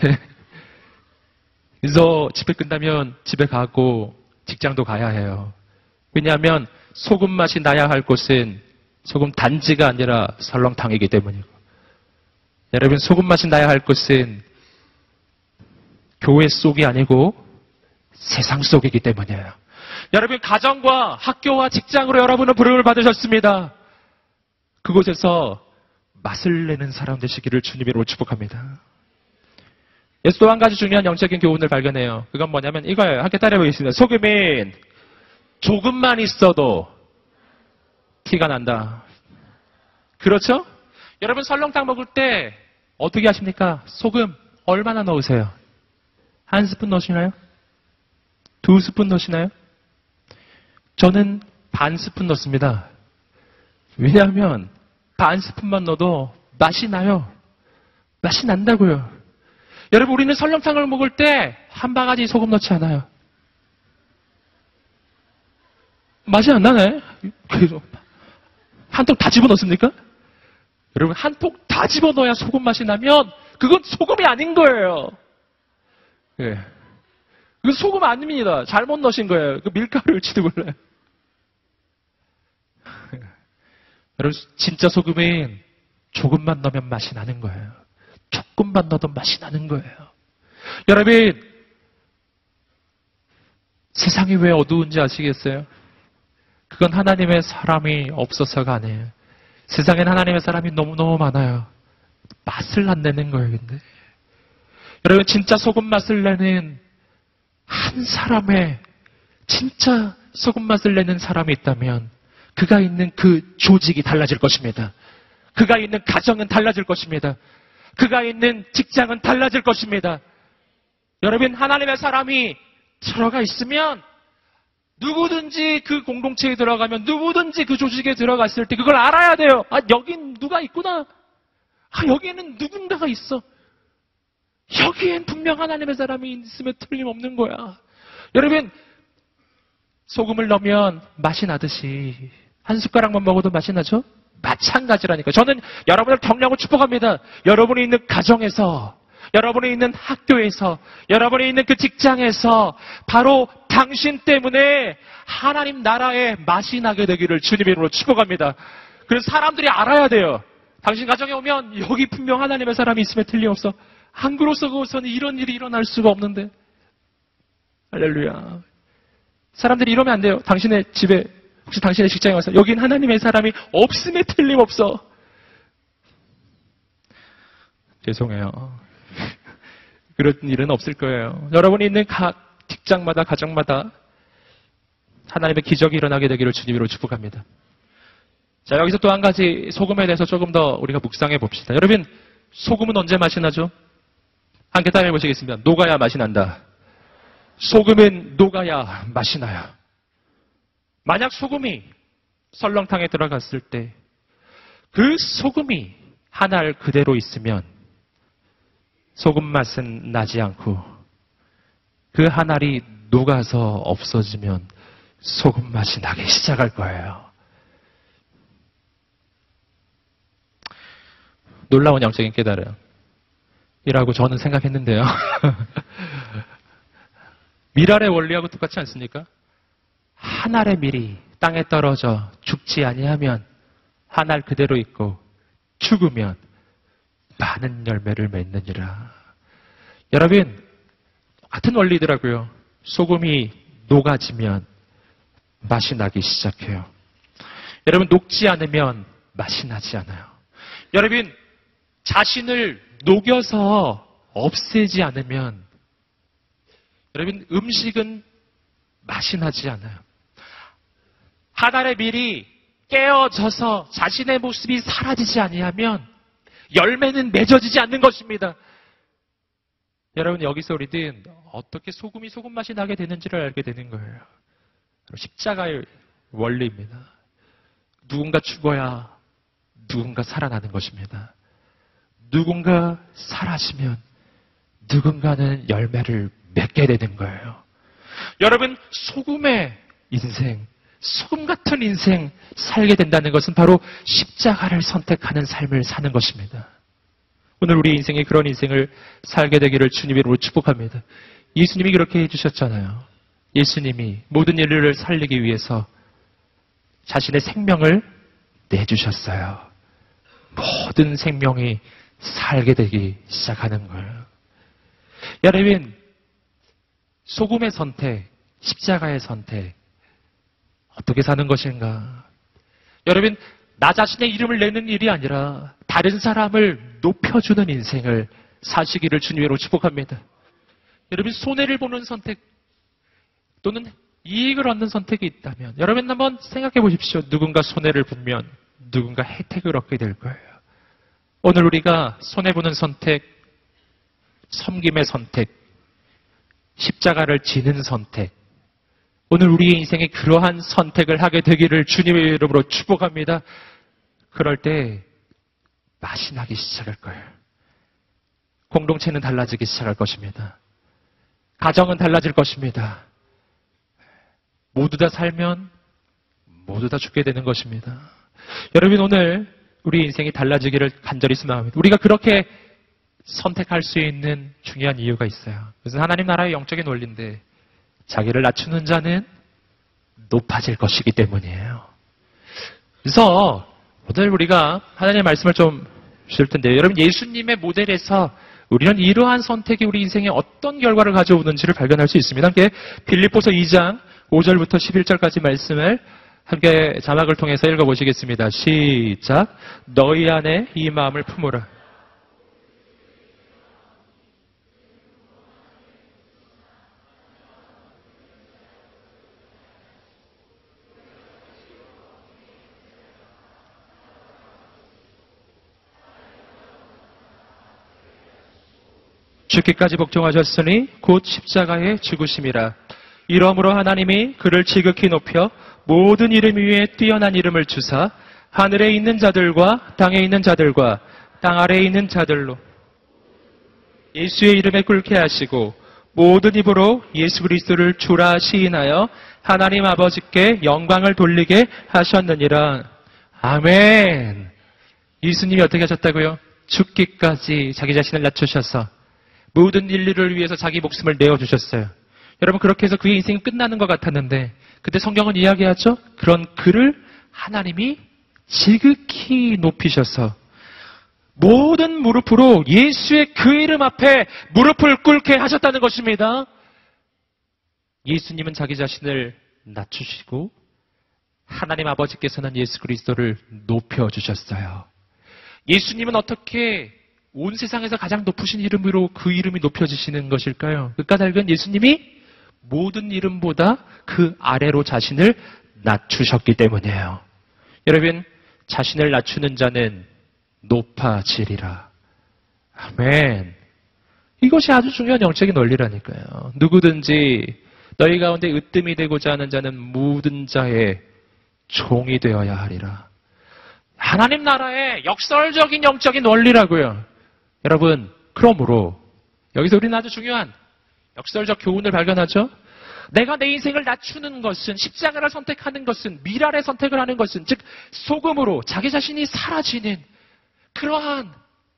그래서 집회 끝나면 집에 가고 직장도 가야 해요. 왜냐하면 소금 맛이 나야 할 곳은 소금 단지가 아니라 설렁탕이기 때문이고 여러분 소금 맛이 나야 할 곳은 교회 속이 아니고 세상 속이기 때문이에요. 여러분 가정과 학교와 직장으로 여러분은 부름을 받으셨습니다. 그곳에서 맛을 내는 사람 되시기를 주님으로 축복합니다. 예수 또 한 가지 중요한 영적인 교훈을 발견해요. 그건 뭐냐면 이거예요. 함께 따라해보겠습니다. 소금은 조금만 있어도 티가 난다. 그렇죠? 여러분 설렁탕 먹을 때 어떻게 하십니까? 소금 얼마나 넣으세요? 한 스푼 넣으시나요? 두 스푼 넣으시나요? 저는 반 스푼 넣습니다. 왜냐하면 반 스푼만 넣어도 맛이 나요. 맛이 난다고요. 여러분 우리는 설렁탕을 먹을 때 한 바가지 소금 넣지 않아요. 맛이 안 나네. 한 통 다 집어넣습니까? 여러분 한 통 다 집어넣어야 소금 맛이 나면 그건 소금이 아닌 거예요. 예. 그건 소금 아닙니다. 잘못 넣으신 거예요. 그 밀가루일지도 몰라요. 여러분 진짜 소금은 조금만 넣으면 맛이 나는 거예요. 조금만 넣어도 맛이 나는 거예요. 여러분 세상이 왜 어두운지 아시겠어요? 그건 하나님의 사람이 없어서가 아니에요. 세상엔 하나님의 사람이 너무너무 많아요. 맛을 안 내는 거예요, 근데. 여러분, 진짜 소금 맛을 내는 한 사람의, 진짜 소금 맛을 내는 사람이 있다면, 그가 있는 그 조직이 달라질 것입니다. 그가 있는 가정은 달라질 것입니다. 그가 있는 직장은 달라질 것입니다. 여러분, 하나님의 사람이 들어가 있으면, 누구든지 그 공동체에 들어가면 누구든지 그 조직에 들어갔을 때 그걸 알아야 돼요. 아, 여긴 누가 있구나. 아, 여기에는 누군가가 있어. 여기엔 분명 하나님의 사람이 있으면 틀림없는 거야. 여러분, 소금을 넣으면 맛이 나듯이 한 숟가락만 먹어도 맛이 나죠? 마찬가지라니까. 저는 여러분을 격려하고 축복합니다. 여러분이 있는 가정에서, 여러분이 있는 학교에서, 여러분이 있는 그 직장에서 바로 당신 때문에 하나님 나라의 맛이 나게 되기를 주님의 이름으로 축복합니다. 그래서 사람들이 알아야 돼요. 당신 가정에 오면 여기 분명 하나님의 사람이 있으면 틀림없어. 안 그렇고서는 이런 일이 일어날 수가 없는데. 할렐루야. 사람들이 이러면 안 돼요. 당신의 집에, 혹시 당신의 직장에 와서 여긴 하나님의 사람이 없음에 틀림없어. 죄송해요. 그런 일은 없을 거예요. 여러분이 있는 각 직장마다, 가정마다 하나님의 기적이 일어나게 되기를 주님으로 축복합니다. 자, 여기서 또 한 가지 소금에 대해서 조금 더 우리가 묵상해 봅시다. 여러분, 소금은 언제 맛이 나죠? 함께 따라해 보시겠습니다. 녹아야 맛이 난다. 소금은 녹아야 맛이 나요. 만약 소금이 설렁탕에 들어갔을 때 그 소금이 한 알 그대로 있으면 소금 맛은 나지 않고 그 한 알이 녹아서 없어지면 소금 맛이 나기 시작할 거예요. 놀라운 영적인 깨달음이라고 저는 생각했는데요. 밀알의 원리하고 똑같지 않습니까? 한 알의 밀이 땅에 떨어져 죽지 아니하면 한 알 그대로 있고 죽으면 많은 열매를 맺느니라. 여러분, 같은 원리더라고요. 소금이 녹아지면 맛이 나기 시작해요. 여러분, 녹지 않으면 맛이 나지 않아요. 여러분, 자신을 녹여서 없애지 않으면 여러분, 음식은 맛이 나지 않아요. 한 알의 밀이 깨어져서 자신의 모습이 사라지지 아니하면 열매는 맺어지지 않는 것입니다. 여러분, 여기서 우리는 어떻게 소금이 소금 맛이 나게 되는지를 알게 되는 거예요. 십자가의 원리입니다. 누군가 죽어야 누군가 살아나는 것입니다. 누군가 사라지면 누군가는 열매를 맺게 되는 거예요. 여러분, 소금의 인생, 소금 같은 인생 살게 된다는 것은 바로 십자가를 선택하는 삶을 사는 것입니다. 오늘 우리 인생에 그런 인생을 살게 되기를 주님의 이름으로 축복합니다. 예수님이 그렇게 해주셨잖아요. 예수님이 모든 인류를 살리기 위해서 자신의 생명을 내주셨어요. 모든 생명이 살게 되기 시작하는 거예요. 여러분, 소금의 선택, 십자가의 선택, 어떻게 사는 것인가? 여러분, 나 자신의 이름을 내는 일이 아니라 다른 사람을 높여주는 인생을 사시기를 주님으로 축복합니다. 여러분, 손해를 보는 선택 또는 이익을 얻는 선택이 있다면 여러분 한번 생각해 보십시오. 누군가 손해를 보면 누군가 혜택을 얻게 될 거예요. 오늘 우리가 손해보는 선택, 섬김의 선택, 십자가를 지는 선택, 오늘 우리의 인생에 그러한 선택을 하게 되기를 주님의 이름으로 축복합니다. 그럴 때 맛이 나기 시작할 거예요. 공동체는 달라지기 시작할 것입니다. 가정은 달라질 것입니다. 모두 다 살면 모두 다 죽게 되는 것입니다. 여러분, 오늘 우리 인생이 달라지기를 간절히 소망합니다. 우리가 그렇게 선택할 수 있는 중요한 이유가 있어요. 그래서 하나님 나라의 영적인 원리인데 자기를 낮추는 자는 높아질 것이기 때문이에요. 그래서 오늘 우리가 하나님의 말씀을 좀 주실 텐데, 여러분, 예수님의 모델에서 우리는 이러한 선택이 우리 인생에 어떤 결과를 가져오는지를 발견할 수 있습니다. 함께 빌립보서 2장 5절부터 11절까지 말씀을 함께 자막을 통해서 읽어보시겠습니다. 시작. 너희 안에 이 마음을 품으라. 죽기까지 복종하셨으니 곧 십자가에 죽으심이라. 이러므로 하나님이 그를 지극히 높여 모든 이름 위에 뛰어난 이름을 주사 하늘에 있는 자들과 땅에 있는 자들과 땅 아래에 있는 자들로 예수의 이름에 꿇게 하시고 모든 입으로 예수 그리스도를 주라 시인하여 하나님 아버지께 영광을 돌리게 하셨느니라. 아멘. 예수님이 어떻게 하셨다고요? 죽기까지 자기 자신을 낮추셔서 모든 인류를 위해서 자기 목숨을 내어주셨어요. 여러분, 그렇게 해서 그의 인생이 끝나는 것 같았는데 그때 성경은 이야기하죠. 그런 그를 하나님이 지극히 높이셔서 모든 무릎으로 예수의 그 이름 앞에 무릎을 꿇게 하셨다는 것입니다. 예수님은 자기 자신을 낮추시고 하나님 아버지께서는 예수 그리스도를 높여주셨어요. 예수님은 어떻게 온 세상에서 가장 높으신 이름으로 그 이름이 높여지시는 것일까요? 그 까닭은 예수님이 모든 이름보다 그 아래로 자신을 낮추셨기 때문이에요. 여러분, 자신을 낮추는 자는 높아지리라. 아멘. 이것이 아주 중요한 영적인 원리라니까요. 누구든지 너희 가운데 으뜸이 되고자 하는 자는 모든 자의 종이 되어야 하리라. 하나님 나라의 역설적인 영적인 원리라고요. 여러분, 그러므로 여기서 우리는 아주 중요한 역설적 교훈을 발견하죠. 내가 내 인생을 낮추는 것은, 십자가를 선택하는 것은, 미랄의 선택을 하는 것은, 즉 소금으로 자기 자신이 사라지는 그러한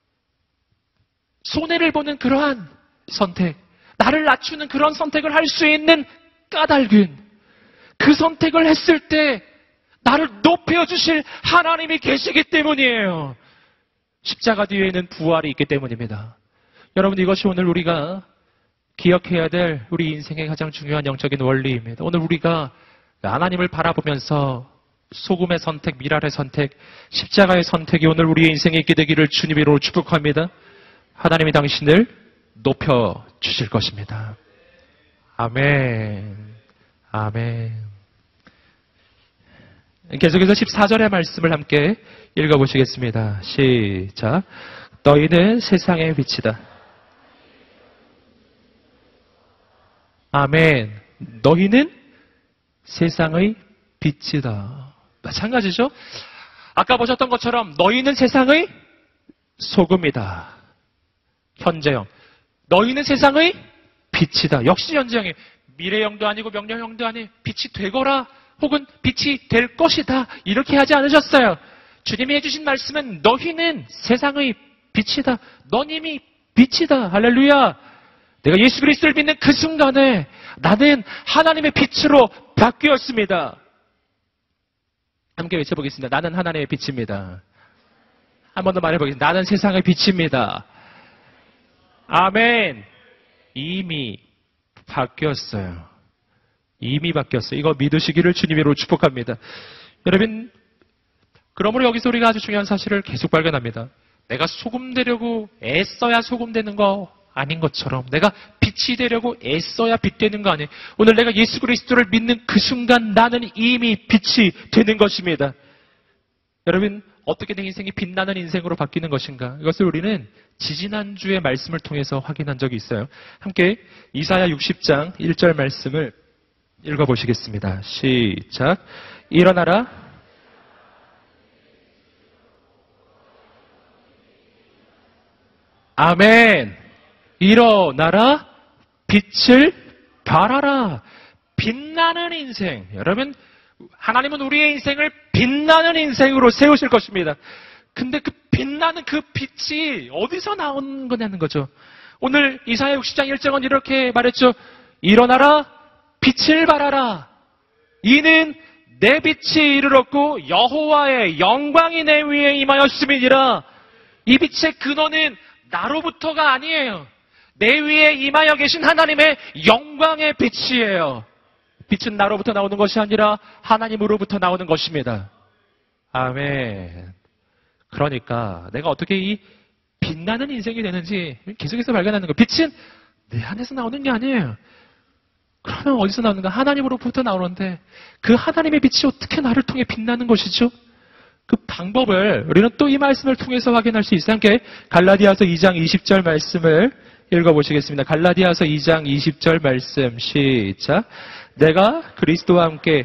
손해를 보는 그러한 선택, 나를 낮추는 그런 선택을 할 수 있는 까닭은 그 선택을 했을 때 나를 높여주실 하나님이 계시기 때문이에요. 십자가 뒤에는 부활이 있기 때문입니다. 여러분, 이것이 오늘 우리가 기억해야 될 우리 인생의 가장 중요한 영적인 원리입니다. 오늘 우리가 하나님을 바라보면서 소금의 선택, 미랄의 선택, 십자가의 선택이 오늘 우리의 인생에 있게 되기를 주님의 이름으로 축복합니다. 하나님이 당신을 높여주실 것입니다. 아멘. 아멘. 계속해서 14절의 말씀을 함께 읽어보시겠습니다. 시작. 너희는 세상의 빛이다. 아멘. 너희는 세상의 빛이다. 마찬가지죠? 아까 보셨던 것처럼 너희는 세상의 소금이다. 현재형. 너희는 세상의 빛이다. 역시 현재형이 미래형도 아니고 명령형도 아니 빛이 되거라 혹은 빛이 될 것이다. 이렇게 하지 않으셨어요. 주님이 해주신 말씀은 너희는 세상의 빛이다. 너님이 빛이다. 할렐루야. 내가 예수 그리스도를 믿는 그 순간에 나는 하나님의 빛으로 바뀌었습니다. 함께 외쳐보겠습니다. 나는 하나님의 빛입니다. 한 번 더 말해보겠습니다. 나는 세상의 빛입니다. 아멘. 이미 바뀌었어요. 이미 바뀌었어요. 이거 믿으시기를 주님으로 축복합니다. 여러분, 그러므로 여기서 우리가 아주 중요한 사실을 계속 발견합니다. 내가 소금 되려고 애써야 소금 되는 거 아닌 것처럼, 내가 빛이 되려고 애써야 빛 되는 거 아니에요. 오늘 내가 예수 그리스도를 믿는 그 순간 나는 이미 빛이 되는 것입니다. 여러분, 어떻게 내 인생이 빛나는 인생으로 바뀌는 것인가? 이것을 우리는 지지난주의 말씀을 통해서 확인한 적이 있어요. 함께 이사야 60장 1절 말씀을 읽어보시겠습니다. 시작. 일어나라. 아멘. 일어나라. 빛을 발하라. 빛나는 인생. 여러분, 하나님은 우리의 인생을 빛나는 인생으로 세우실 것입니다. 근데 그 빛나는 그 빛이 어디서 나오는 거냐는 거죠. 오늘 이사야 60장 1절은 이렇게 말했죠. 일어나라. 빛을 발하라. 이는 내 빛이 이르렀고 여호와의 영광이 내 위에 임하였음이니라. 이 빛의 근원은 나로부터가 아니에요. 내 위에 임하여 계신 하나님의 영광의 빛이에요. 빛은 나로부터 나오는 것이 아니라 하나님으로부터 나오는 것입니다. 아멘. 그러니까 내가 어떻게 이 빛나는 인생이 되는지 계속해서 발견하는 거예요. 빛은 내 안에서 나오는 게 아니에요. 그러면 어디서 나오는가? 하나님으로부터 나오는데 그 하나님의 빛이 어떻게 나를 통해 빛나는 것이죠? 그 방법을 우리는 또 이 말씀을 통해서 확인할 수 있어요. 함께 갈라디아서 2장 20절 말씀을 읽어보시겠습니다. 갈라디아서 2장 20절 말씀 시작. 내가 그리스도와 함께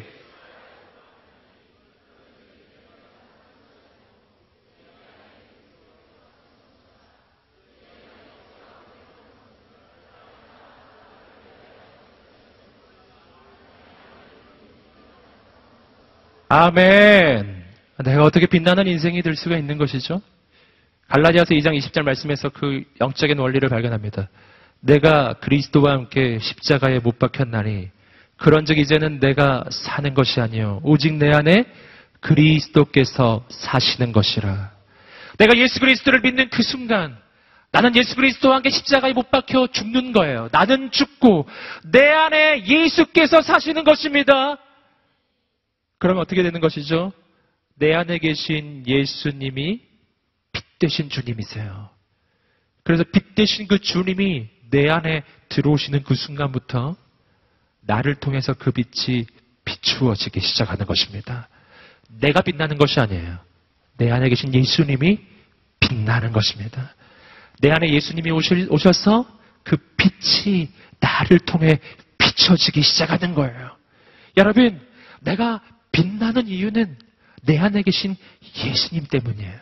아멘. 내가 어떻게 빛나는 인생이 될 수가 있는 것이죠? 갈라디아서 2장 20절 말씀에서 그 영적인 원리를 발견합니다. 내가 그리스도와 함께 십자가에 못 박혔나니 그런즉 이제는 내가 사는 것이 아니요 오직 내 안에 그리스도께서 사시는 것이라. 내가 예수 그리스도를 믿는 그 순간 나는 예수 그리스도와 함께 십자가에 못 박혀 죽는 거예요. 나는 죽고 내 안에 예수께서 사시는 것입니다. 그러면 어떻게 되는 것이죠? 내 안에 계신 예수님이 빛 되신 주님이세요. 그래서 빛 되신 그 주님이 내 안에 들어오시는 그 순간부터 나를 통해서 그 빛이 비추어지기 시작하는 것입니다. 내가 빛나는 것이 아니에요. 내 안에 계신 예수님이 빛나는 것입니다. 내 안에 예수님이 오셔서 그 빛이 나를 통해 비춰지기 시작하는 거예요. 여러분, 내가 빛나는 이유는 내 안에 계신 예수님 때문이에요.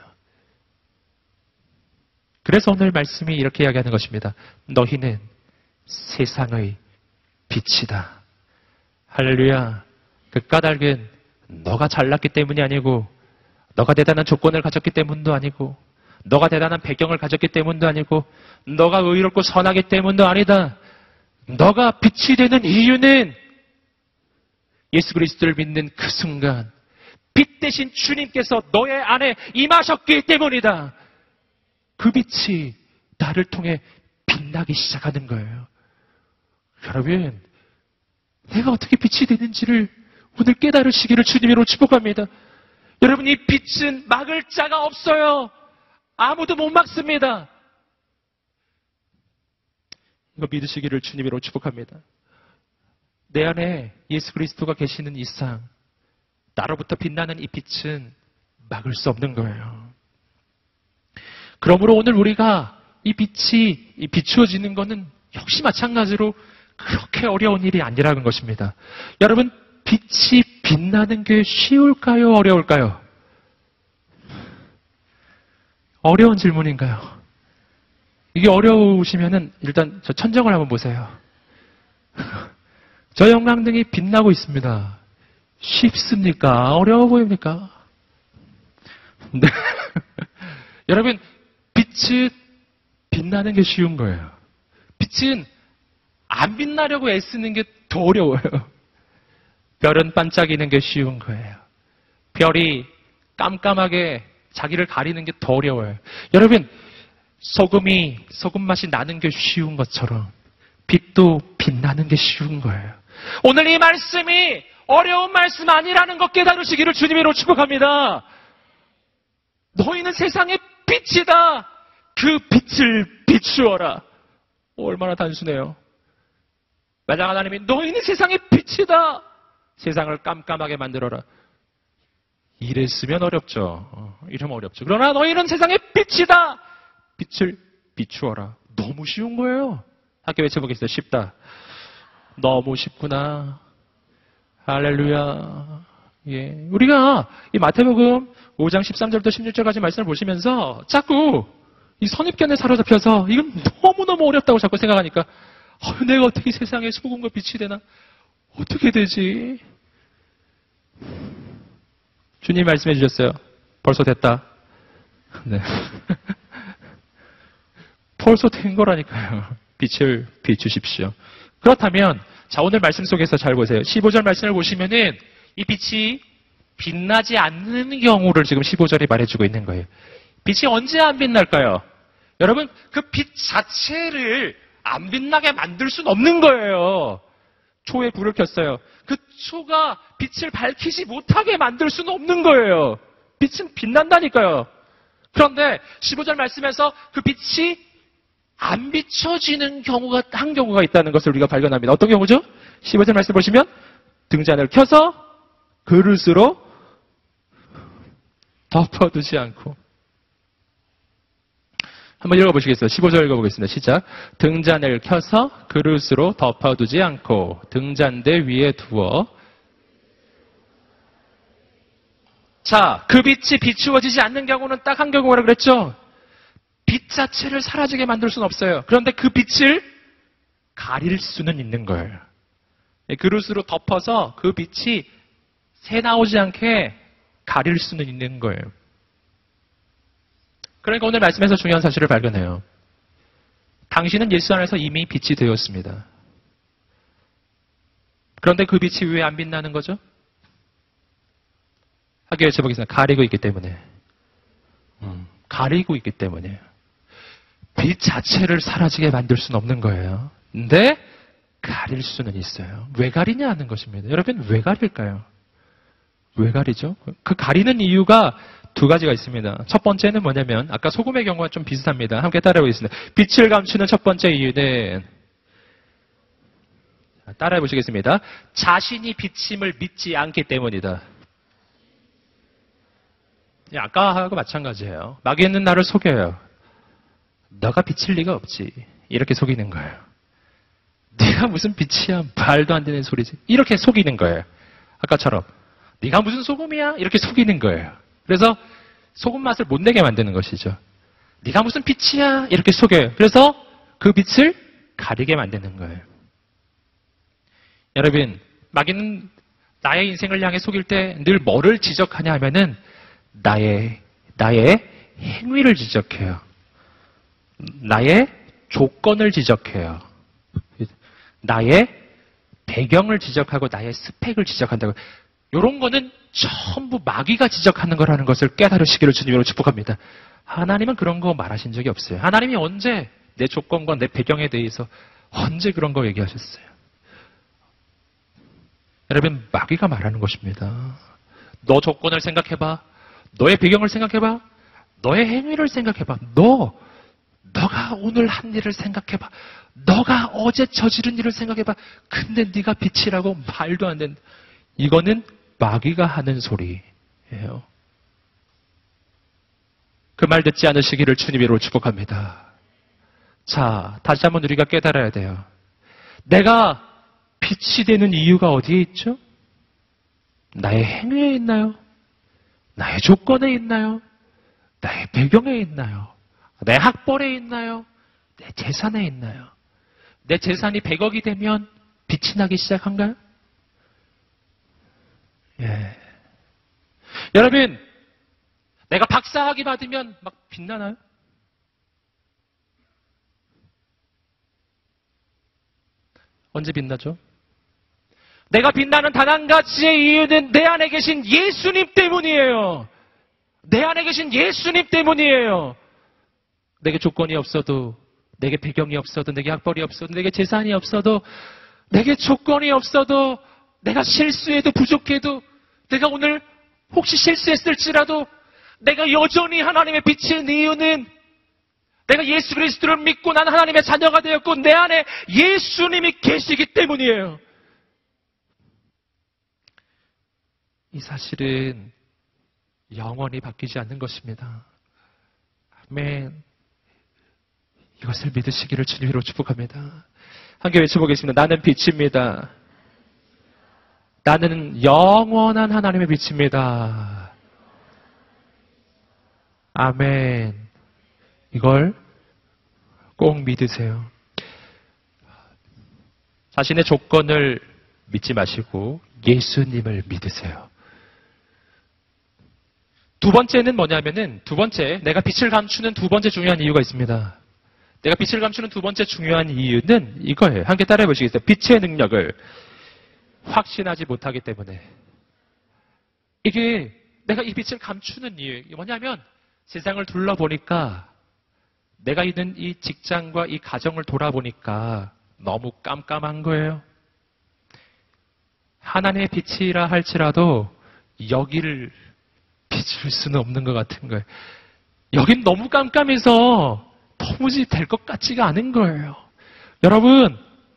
그래서 오늘 말씀이 이렇게 이야기하는 것입니다. 너희는 세상의 빛이다. 할렐루야. 그 까닭은 너가 잘났기 때문이 아니고 너가 대단한 조건을 가졌기 때문도 아니고 너가 대단한 배경을 가졌기 때문도 아니고 너가 의롭고 선하기 때문도 아니다. 너가 빛이 되는 이유는 예수 그리스도를 믿는 그 순간 빛 대신 주님께서 너의 안에 임하셨기 때문이다. 그 빛이 나를 통해 빛나기 시작하는 거예요. 여러분, 내가 어떻게 빛이 되는지를 오늘 깨달으시기를 주님으로 축복합니다. 여러분, 이 빛은 막을 자가 없어요. 아무도 못 막습니다. 이거 믿으시기를 주님으로 축복합니다. 내 안에 예수 그리스도가 계시는 이상 나로부터 빛나는 이 빛은 막을 수 없는 거예요. 그러므로 오늘 우리가 이 빛이 비추어지는 것은 역시 마찬가지로 그렇게 어려운 일이 아니라는 것입니다. 여러분, 빛이 빛나는 게 쉬울까요? 어려울까요? 어려운 질문인가요? 이게 어려우시면은 일단 저 천정을 한번 보세요. 저 형광등이 빛나고 있습니다. 쉽습니까? 어려워 보입니까? 네. 여러분, 빛은 빛나는 게 쉬운 거예요. 빛은 안 빛나려고 애쓰는 게 더 어려워요. 별은 반짝이는 게 쉬운 거예요. 별이 깜깜하게 자기를 가리는 게 더 어려워요. 여러분, 소금 맛이 나는 게 쉬운 것처럼 빛도 빛나는 게 쉬운 거예요. 오늘 이 말씀이 어려운 말씀 아니라는 것 깨달으시기를 주님으로 축복합니다. 너희는 세상의 빛이다. 그 빛을 비추어라. 얼마나 단순해요. 만약 하나님이 너희는 세상의 빛이다. 세상을 깜깜하게 만들어라. 이랬으면 어렵죠. 이러면 어렵죠. 그러나 너희는 세상의 빛이다. 빛을 비추어라. 너무 쉬운 거예요. 함께 외쳐보겠어요. 쉽다. 너무 쉽구나. 할렐루야. 예. 우리가 이 마태복음 5장 13절부터 16절까지 말씀을 보시면서 자꾸 이 선입견에 사로잡혀서 이건 너무너무 어렵다고 자꾸 생각하니까 내가 어떻게 세상에 소금과 빛이 되나? 어떻게 되지? 주님 말씀해 주셨어요. 벌써 됐다. 네. 벌써 된 거라니까요. 빛을 비추십시오. 그렇다면 자, 오늘 말씀 속에서 잘 보세요. 15절 말씀을 보시면은 이 빛이 빛나지 않는 경우를 지금 15절이 말해주고 있는 거예요. 빛이 언제 안 빛날까요? 여러분, 그 빛 자체를 안 빛나게 만들 수는 없는 거예요. 초에 불을 켰어요. 그 초가 빛을 밝히지 못하게 만들 수는 없는 거예요. 빛은 빛난다니까요. 그런데 15절 말씀에서 그 빛이 안 비춰지는 경우가 한 경우가 있다는 것을 우리가 발견합니다. 어떤 경우죠? 15절 말씀 보시면 등잔을 켜서 그릇으로 덮어두지 않고. 한번 읽어보시겠어요? 15절 읽어보겠습니다. 시작. 등잔을 켜서 그릇으로 덮어두지 않고 등잔대 위에 두어. 자, 그 빛이 비추어지지 않는 경우는 딱 한 경우라 그랬죠? 빛 자체를 사라지게 만들 수는 없어요. 그런데 그 빛을 가릴 수는 있는 거예요. 그릇으로 덮어서 그 빛이 새 나오지 않게 가릴 수는 있는 거예요. 그러니까 오늘 말씀에서 중요한 사실을 발견해요. 당신은 예수 안에서 이미 빛이 되었습니다. 그런데 그 빛이 왜 안 빛나는 거죠? 하게 여쭤보겠습니다. 가리고 있기 때문에. 가리고 있기 때문에. 빛 자체를 사라지게 만들 수는 없는 거예요. 근데 가릴 수는 있어요. 왜 가리냐 하는 것입니다. 여러분, 왜 가릴까요? 왜 가리죠? 그 가리는 이유가 두 가지가 있습니다. 첫 번째는 뭐냐면 아까 소금의 경우와 좀 비슷합니다. 함께 따라해보겠습니다. 빛을 감추는 첫 번째 이유는 따라해보시겠습니다. 자신이 비침을 믿지 않기 때문이다. 아까하고 마찬가지예요. 마귀는 나를 속여요. 너가 비칠 리가 없지. 이렇게 속이는 거예요. 네가 무슨 빛이야. 말도 안 되는 소리지. 이렇게 속이는 거예요. 아까처럼. 네가 무슨 소금이야. 이렇게 속이는 거예요. 그래서 소금 맛을 못 내게 만드는 것이죠. 네가 무슨 빛이야. 이렇게 속여요. 그래서 그 빛을 가리게 만드는 거예요. 여러분, 마귀는 나의 인생을 향해 속일 때 늘 뭐를 지적하냐 하면은 나의 행위를 지적해요. 나의 조건을 지적해요. 나의 배경을 지적하고 나의 스펙을 지적한다고. 이런 거는 전부 마귀가 지적하는 거라는 것을 깨달으시기를 주님으로 축복합니다. 하나님은 그런 거 말하신 적이 없어요. 하나님이 언제 내 조건과 내 배경에 대해서 언제 그런 거 얘기하셨어요? 여러분, 마귀가 말하는 것입니다. 너 조건을 생각해봐. 너의 배경을 생각해봐. 너의 행위를 생각해봐. 너가 오늘 한 일을 생각해봐. 너가 어제 저지른 일을 생각해봐. 근데 네가 빛이라고 말도 안 된다. 이거는 마귀가 하는 소리예요. 그 말 듣지 않으시기를 주님으로 축복합니다. 자, 다시 한번 우리가 깨달아야 돼요. 내가 빛이 되는 이유가 어디에 있죠? 나의 행위에 있나요? 나의 조건에 있나요? 나의 배경에 있나요? 내 학벌에 있나요? 내 재산에 있나요? 내 재산이 100억이 되면 빛이 나기 시작한가요? 예. 여러분, 내가 박사학위 받으면 막 빛나나요? 언제 빛나죠? 내가 빛나는 단 한 가지의 이유는 내 안에 계신 예수님 때문이에요. 내 안에 계신 예수님 때문이에요. 내게 조건이 없어도, 내게 배경이 없어도, 내게 학벌이 없어도, 내게 재산이 없어도, 내게 조건이 없어도, 내가 실수해도 부족해도, 내가 오늘 혹시 실수했을지라도 내가 여전히 하나님의 빛인 이유는 내가 예수 그리스도를 믿고 난 하나님의 자녀가 되었고 내 안에 예수님이 계시기 때문이에요. 이 사실은 영원히 바뀌지 않는 것입니다. 아멘. 이것을 믿으시기를 주님으로 축복합니다. 함께 외쳐보겠습니다. 나는 빛입니다. 나는 영원한 하나님의 빛입니다. 아멘. 이걸 꼭 믿으세요. 자신의 조건을 믿지 마시고 예수님을 믿으세요. 두 번째는 뭐냐면은, 내가 빛을 감추는 두 번째 중요한 이유가 있습니다. 내가 빛을 감추는 두 번째 중요한 이유는 이거예요. 함께 따라해 보시겠어요? 빛의 능력을 확신하지 못하기 때문에. 이게 내가 이 빛을 감추는 이유, 뭐냐면 세상을 둘러보니까 내가 있는 이 직장과 이 가정을 돌아보니까 너무 깜깜한 거예요. 하나님의 빛이라 할지라도 여기를 비출 수는 없는 것 같은 거예요. 여긴 너무 깜깜해서 도무지 될 것 같지가 않은 거예요. 여러분,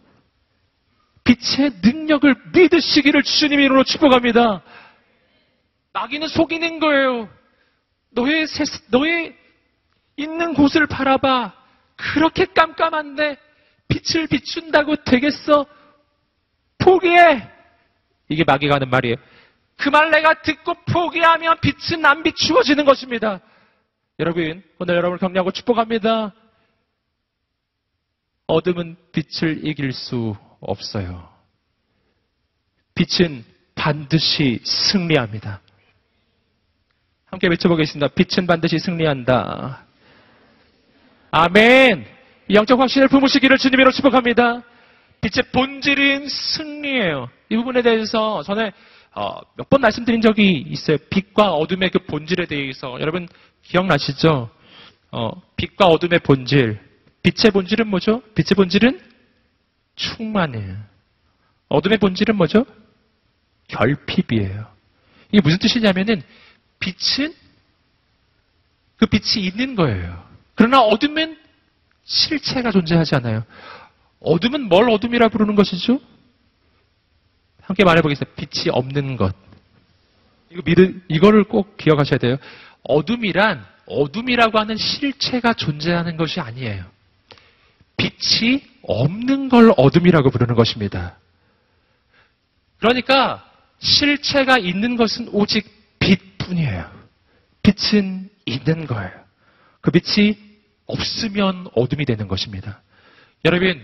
빛의 능력을 믿으시기를 주님 이름으로 축복합니다. 마귀는 속이는 거예요. 너의 있는 곳을 바라봐. 그렇게 깜깜한데 빛을 비춘다고 되겠어? 포기해. 이게 마귀가 하는 말이에요. 그 말 내가 듣고 포기하면 빛은 안 비추어지는 것입니다. 여러분, 오늘 여러분을 격려하고 축복합니다. 어둠은 빛을 이길 수 없어요. 빛은 반드시 승리합니다. 함께 외쳐보겠습니다. 빛은 반드시 승리한다. 아멘. 영적 확신을 품으시기를 주님으로 축복합니다. 빛의 본질은 승리예요. 이 부분에 대해서 전에 몇 번 말씀드린 적이 있어요. 빛과 어둠의 그 본질에 대해서. 여러분 기억나시죠? 빛과 어둠의 본질. 빛의 본질은 뭐죠? 빛의 본질은 충만이에요. 어둠의 본질은 뭐죠? 결핍이에요. 이게 무슨 뜻이냐면은 빛은 그 빛이 있는 거예요. 그러나 어둠은 실체가 존재하지 않아요. 어둠은 뭘 어둠이라 부르는 것이죠? 함께 말해보겠습니다. 빛이 없는 것. 이거를 꼭 기억하셔야 돼요. 어둠이라고 하는 실체가 존재하는 것이 아니에요. 빛이 없는 걸 어둠이라고 부르는 것입니다. 그러니까 실체가 있는 것은 오직 빛뿐이에요. 빛은 있는 거예요. 그 빛이 없으면 어둠이 되는 것입니다. 여러분,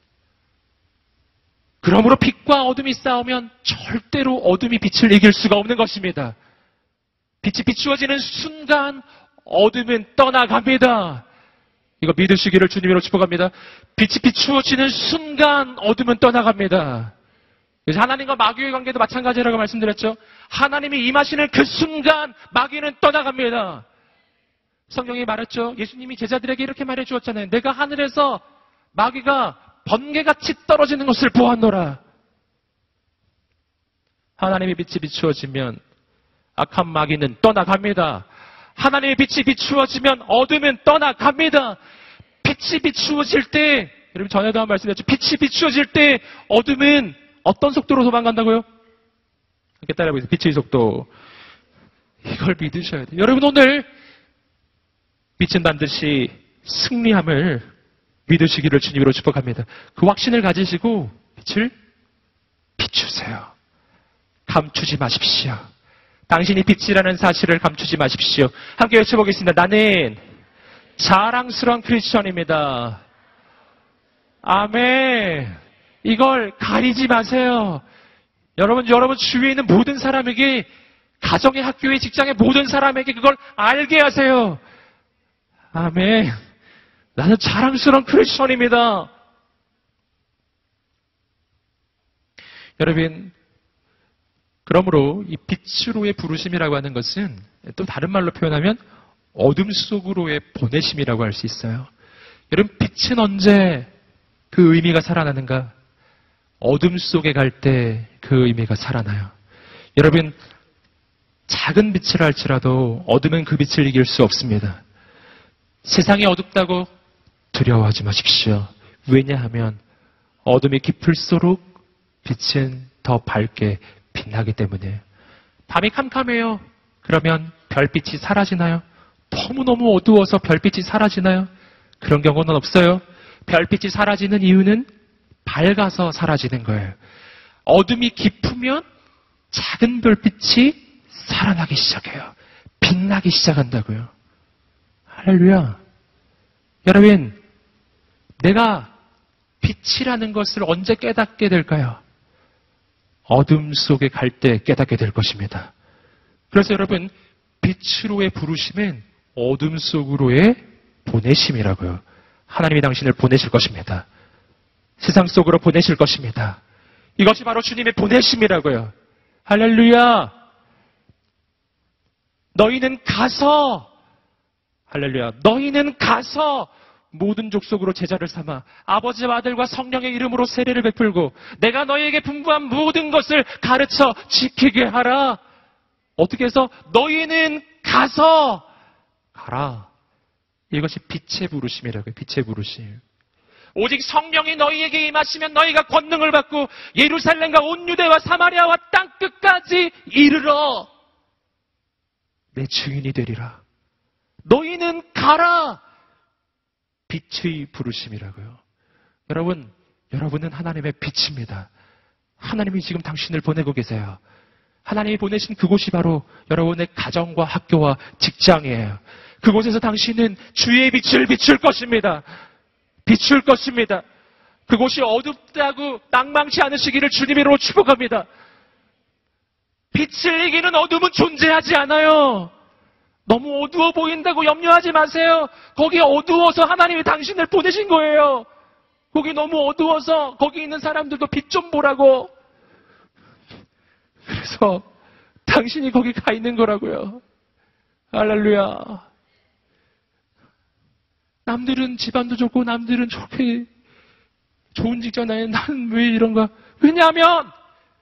그러므로 빛과 어둠이 싸우면 절대로 어둠이 빛을 이길 수가 없는 것입니다. 빛이 비추어지는 순간 어둠은 떠나갑니다. 이거 믿으시기를 주님으로 축복합니다. 빛이 비추어지는 순간 어둠은 떠나갑니다. 그래서 하나님과 마귀의 관계도 마찬가지라고 말씀드렸죠. 하나님이 임하시는 그 순간 마귀는 떠나갑니다. 성경이 말했죠. 예수님이 제자들에게 이렇게 말해 주었잖아요. 내가 하늘에서 마귀가 번개같이 떨어지는 것을 보았노라. 하나님의 빛이 비추어지면 악한 마귀는 떠나갑니다. 하나님의 빛이 비추어지면 어둠은 떠나갑니다. 빛이 비추어질 때, 여러분 전에도 한 말씀드렸죠. 빛이 비추어질 때 어둠은 어떤 속도로 도망간다고요? 이렇게 따라해보세요. 빛의 속도. 이걸 믿으셔야 돼요. 여러분 오늘 빛은 반드시 승리함을 믿으시기를 주님으로 축복합니다. 그 확신을 가지시고 빛을 비추세요. 감추지 마십시오. 당신이 빛이라는 사실을 감추지 마십시오. 함께 외쳐보겠습니다. 나는 자랑스러운 크리스천입니다. 아멘. 이걸 가리지 마세요. 여러분 주위에 있는 모든 사람에게, 가정의, 학교의, 직장의 모든 사람에게 그걸 알게 하세요. 아멘. 나는 자랑스러운 크리스천입니다. 여러분, 그러므로 이 빛으로의 부르심이라고 하는 것은 또 다른 말로 표현하면 어둠 속으로의 보내심이라고 할 수 있어요. 여러분, 빛은 언제 그 의미가 살아나는가? 어둠 속에 갈 때 그 의미가 살아나요. 여러분, 작은 빛을 할지라도 어둠은 그 빛을 이길 수 없습니다. 세상이 어둡다고 두려워하지 마십시오. 왜냐하면 어둠이 깊을수록 빛은 더 밝게 빛나기 때문에. 밤이 캄캄해요. 그러면 별빛이 사라지나요? 너무너무 어두워서 별빛이 사라지나요? 그런 경우는 없어요. 별빛이 사라지는 이유는 밝아서 사라지는 거예요. 어둠이 깊으면 작은 별빛이 살아나기 시작해요. 빛나기 시작한다고요. 할렐루야. 여러분, 내가 빛이라는 것을 언제 깨닫게 될까요? 어둠 속에 갈 때 깨닫게 될 것입니다. 그래서 여러분, 빛으로의 부르심은 어둠 속으로의 보내심이라고요. 하나님이 당신을 보내실 것입니다. 세상 속으로 보내실 것입니다. 이것이 바로 주님의 보내심이라고요. 할렐루야. 너희는 가서, 할렐루야. 너희는 가서 모든 족속으로 제자를 삼아 아버지와 아들과 성령의 이름으로 세례를 베풀고 내가 너희에게 분부한 모든 것을 가르쳐 지키게 하라. 어떻게 해서? 너희는 가서 가라. 이것이 빛의 부르심이라고요. 빛의 부르심. 오직 성령이 너희에게 임하시면 너희가 권능을 받고 예루살렘과 온 유대와 사마리아와 땅 끝까지 이르러 내 증인이 되리라. 너희는 가라. 빛의 부르심이라고요. 여러분, 여러분은 하나님의 빛입니다. 하나님이 지금 당신을 보내고 계세요. 하나님이 보내신 그곳이 바로 여러분의 가정과 학교와 직장이에요. 그곳에서 당신은 주의 빛을 비출 것입니다. 비출 것입니다. 그곳이 어둡다고 낭망치 않으시기를 주님으로 축복합니다. 빛을 이기는 어둠은 존재하지 않아요. 너무 어두워 보인다고 염려하지 마세요. 거기 어두워서 하나님이 당신을 보내신 거예요. 거기 너무 어두워서 거기 있는 사람들도 빛 좀 보라고. 그래서 당신이 거기 가 있는 거라고요. 할렐루야. 남들은 집안도 좋고 남들은 좋게 좋은 직장에 나는 왜 이런가? 왜냐하면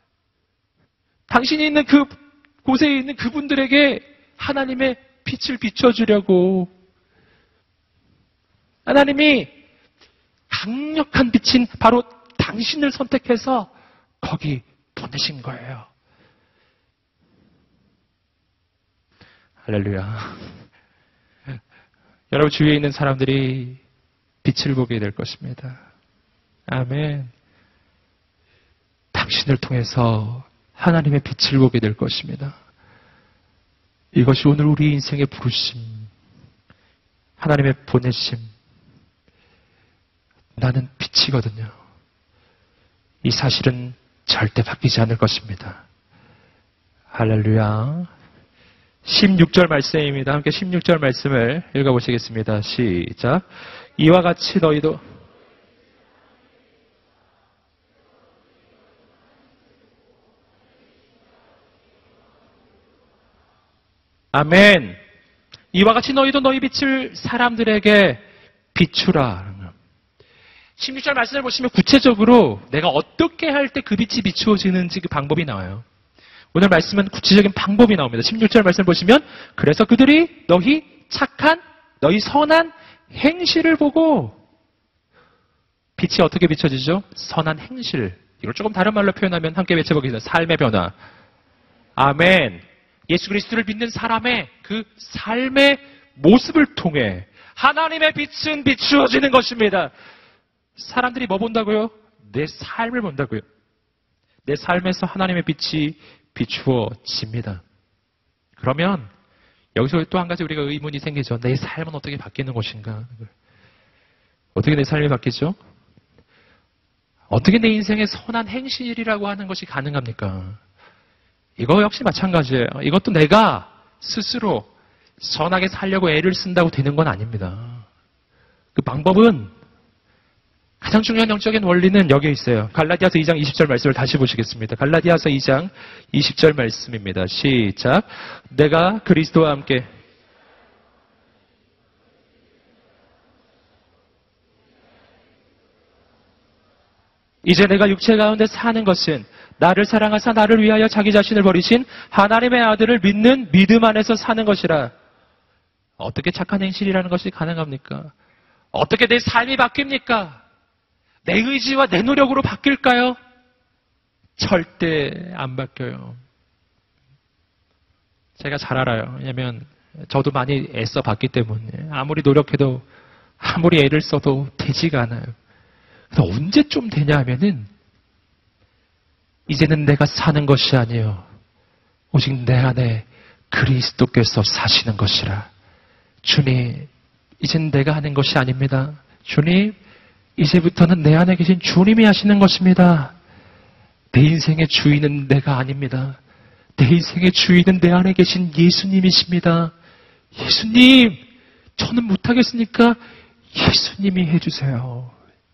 당신이 있는 그 곳에 있는 그분들에게 하나님의 빛을 비춰주려고 하나님이 강력한 빛인 바로 당신을 선택해서 거기 보내신 거예요. 할렐루야. 여러분 주위에 있는 사람들이 빛을 보게 될 것입니다. 아멘. 당신을 통해서 하나님의 빛을 보게 될 것입니다. 이것이 오늘 우리 인생의 부르심, 하나님의 보내심. 나는 빛이거든요. 이 사실은 절대 바뀌지 않을 것입니다. 할렐루야. 16절 말씀입니다. 함께 16절 말씀을 읽어보시겠습니다. 시작. 이와 같이 너희도 아멘. 이와 같이 너희도 너희 빛을 사람들에게 비추라. 16절 말씀을 보시면 구체적으로 내가 어떻게 할 때 그 빛이 비추어지는지 그 방법이 나와요. 오늘 말씀은 구체적인 방법이 나옵니다. 16절 말씀을 보시면 그래서 그들이 너희 착한 너희 선한 행실을 보고 빛이 어떻게 비춰지죠? 선한 행실. 이걸 조금 다른 말로 표현하면 함께 외쳐보겠습니다. 삶의 변화. 아멘. 예수 그리스도를 믿는 사람의 그 삶의 모습을 통해 하나님의 빛은 비추어지는 것입니다. 사람들이 뭐 본다고요? 내 삶을 본다고요. 내 삶에서 하나님의 빛이 비추어집니다. 그러면 여기서 또 한 가지 우리가 의문이 생기죠. 내 삶은 어떻게 바뀌는 것인가? 어떻게 내 삶이 바뀌죠? 어떻게 내 인생의 선한 행실이라고 하는 것이 가능합니까? 이거 역시 마찬가지예요. 이것도 내가 스스로 선하게 살려고 애를 쓴다고 되는 건 아닙니다. 그 방법은 가장 중요한 영적인 원리는 여기에 있어요. 갈라디아서 2장 20절 말씀을 다시 보시겠습니다. 갈라디아서 2장 20절 말씀입니다. 시작. 내가 그리스도와 함께 이제 내가 육체 가운데 사는 것은 나를 사랑하사 나를 위하여 자기 자신을 버리신 하나님의 아들을 믿는 믿음 안에서 사는 것이라. 어떻게 착한 행실이라는 것이 가능합니까? 어떻게 내 삶이 바뀝니까? 내 의지와 내 노력으로 바뀔까요? 절대 안 바뀌어요. 제가 잘 알아요. 왜냐면 저도 많이 애써 봤기 때문에 아무리 노력해도 아무리 애를 써도 되지가 않아요. 근데 언제쯤 되냐 하면은 이제는 내가 사는 것이 아니에요. 오직 내 안에 그리스도께서 사시는 것이라. 주님, 이젠 내가 하는 것이 아닙니다. 주님, 이제부터는 내 안에 계신 주님이 하시는 것입니다. 내 인생의 주인은 내가 아닙니다. 내 인생의 주인은 내 안에 계신 예수님이십니다. 예수님, 저는 못하겠으니까 예수님이 해주세요.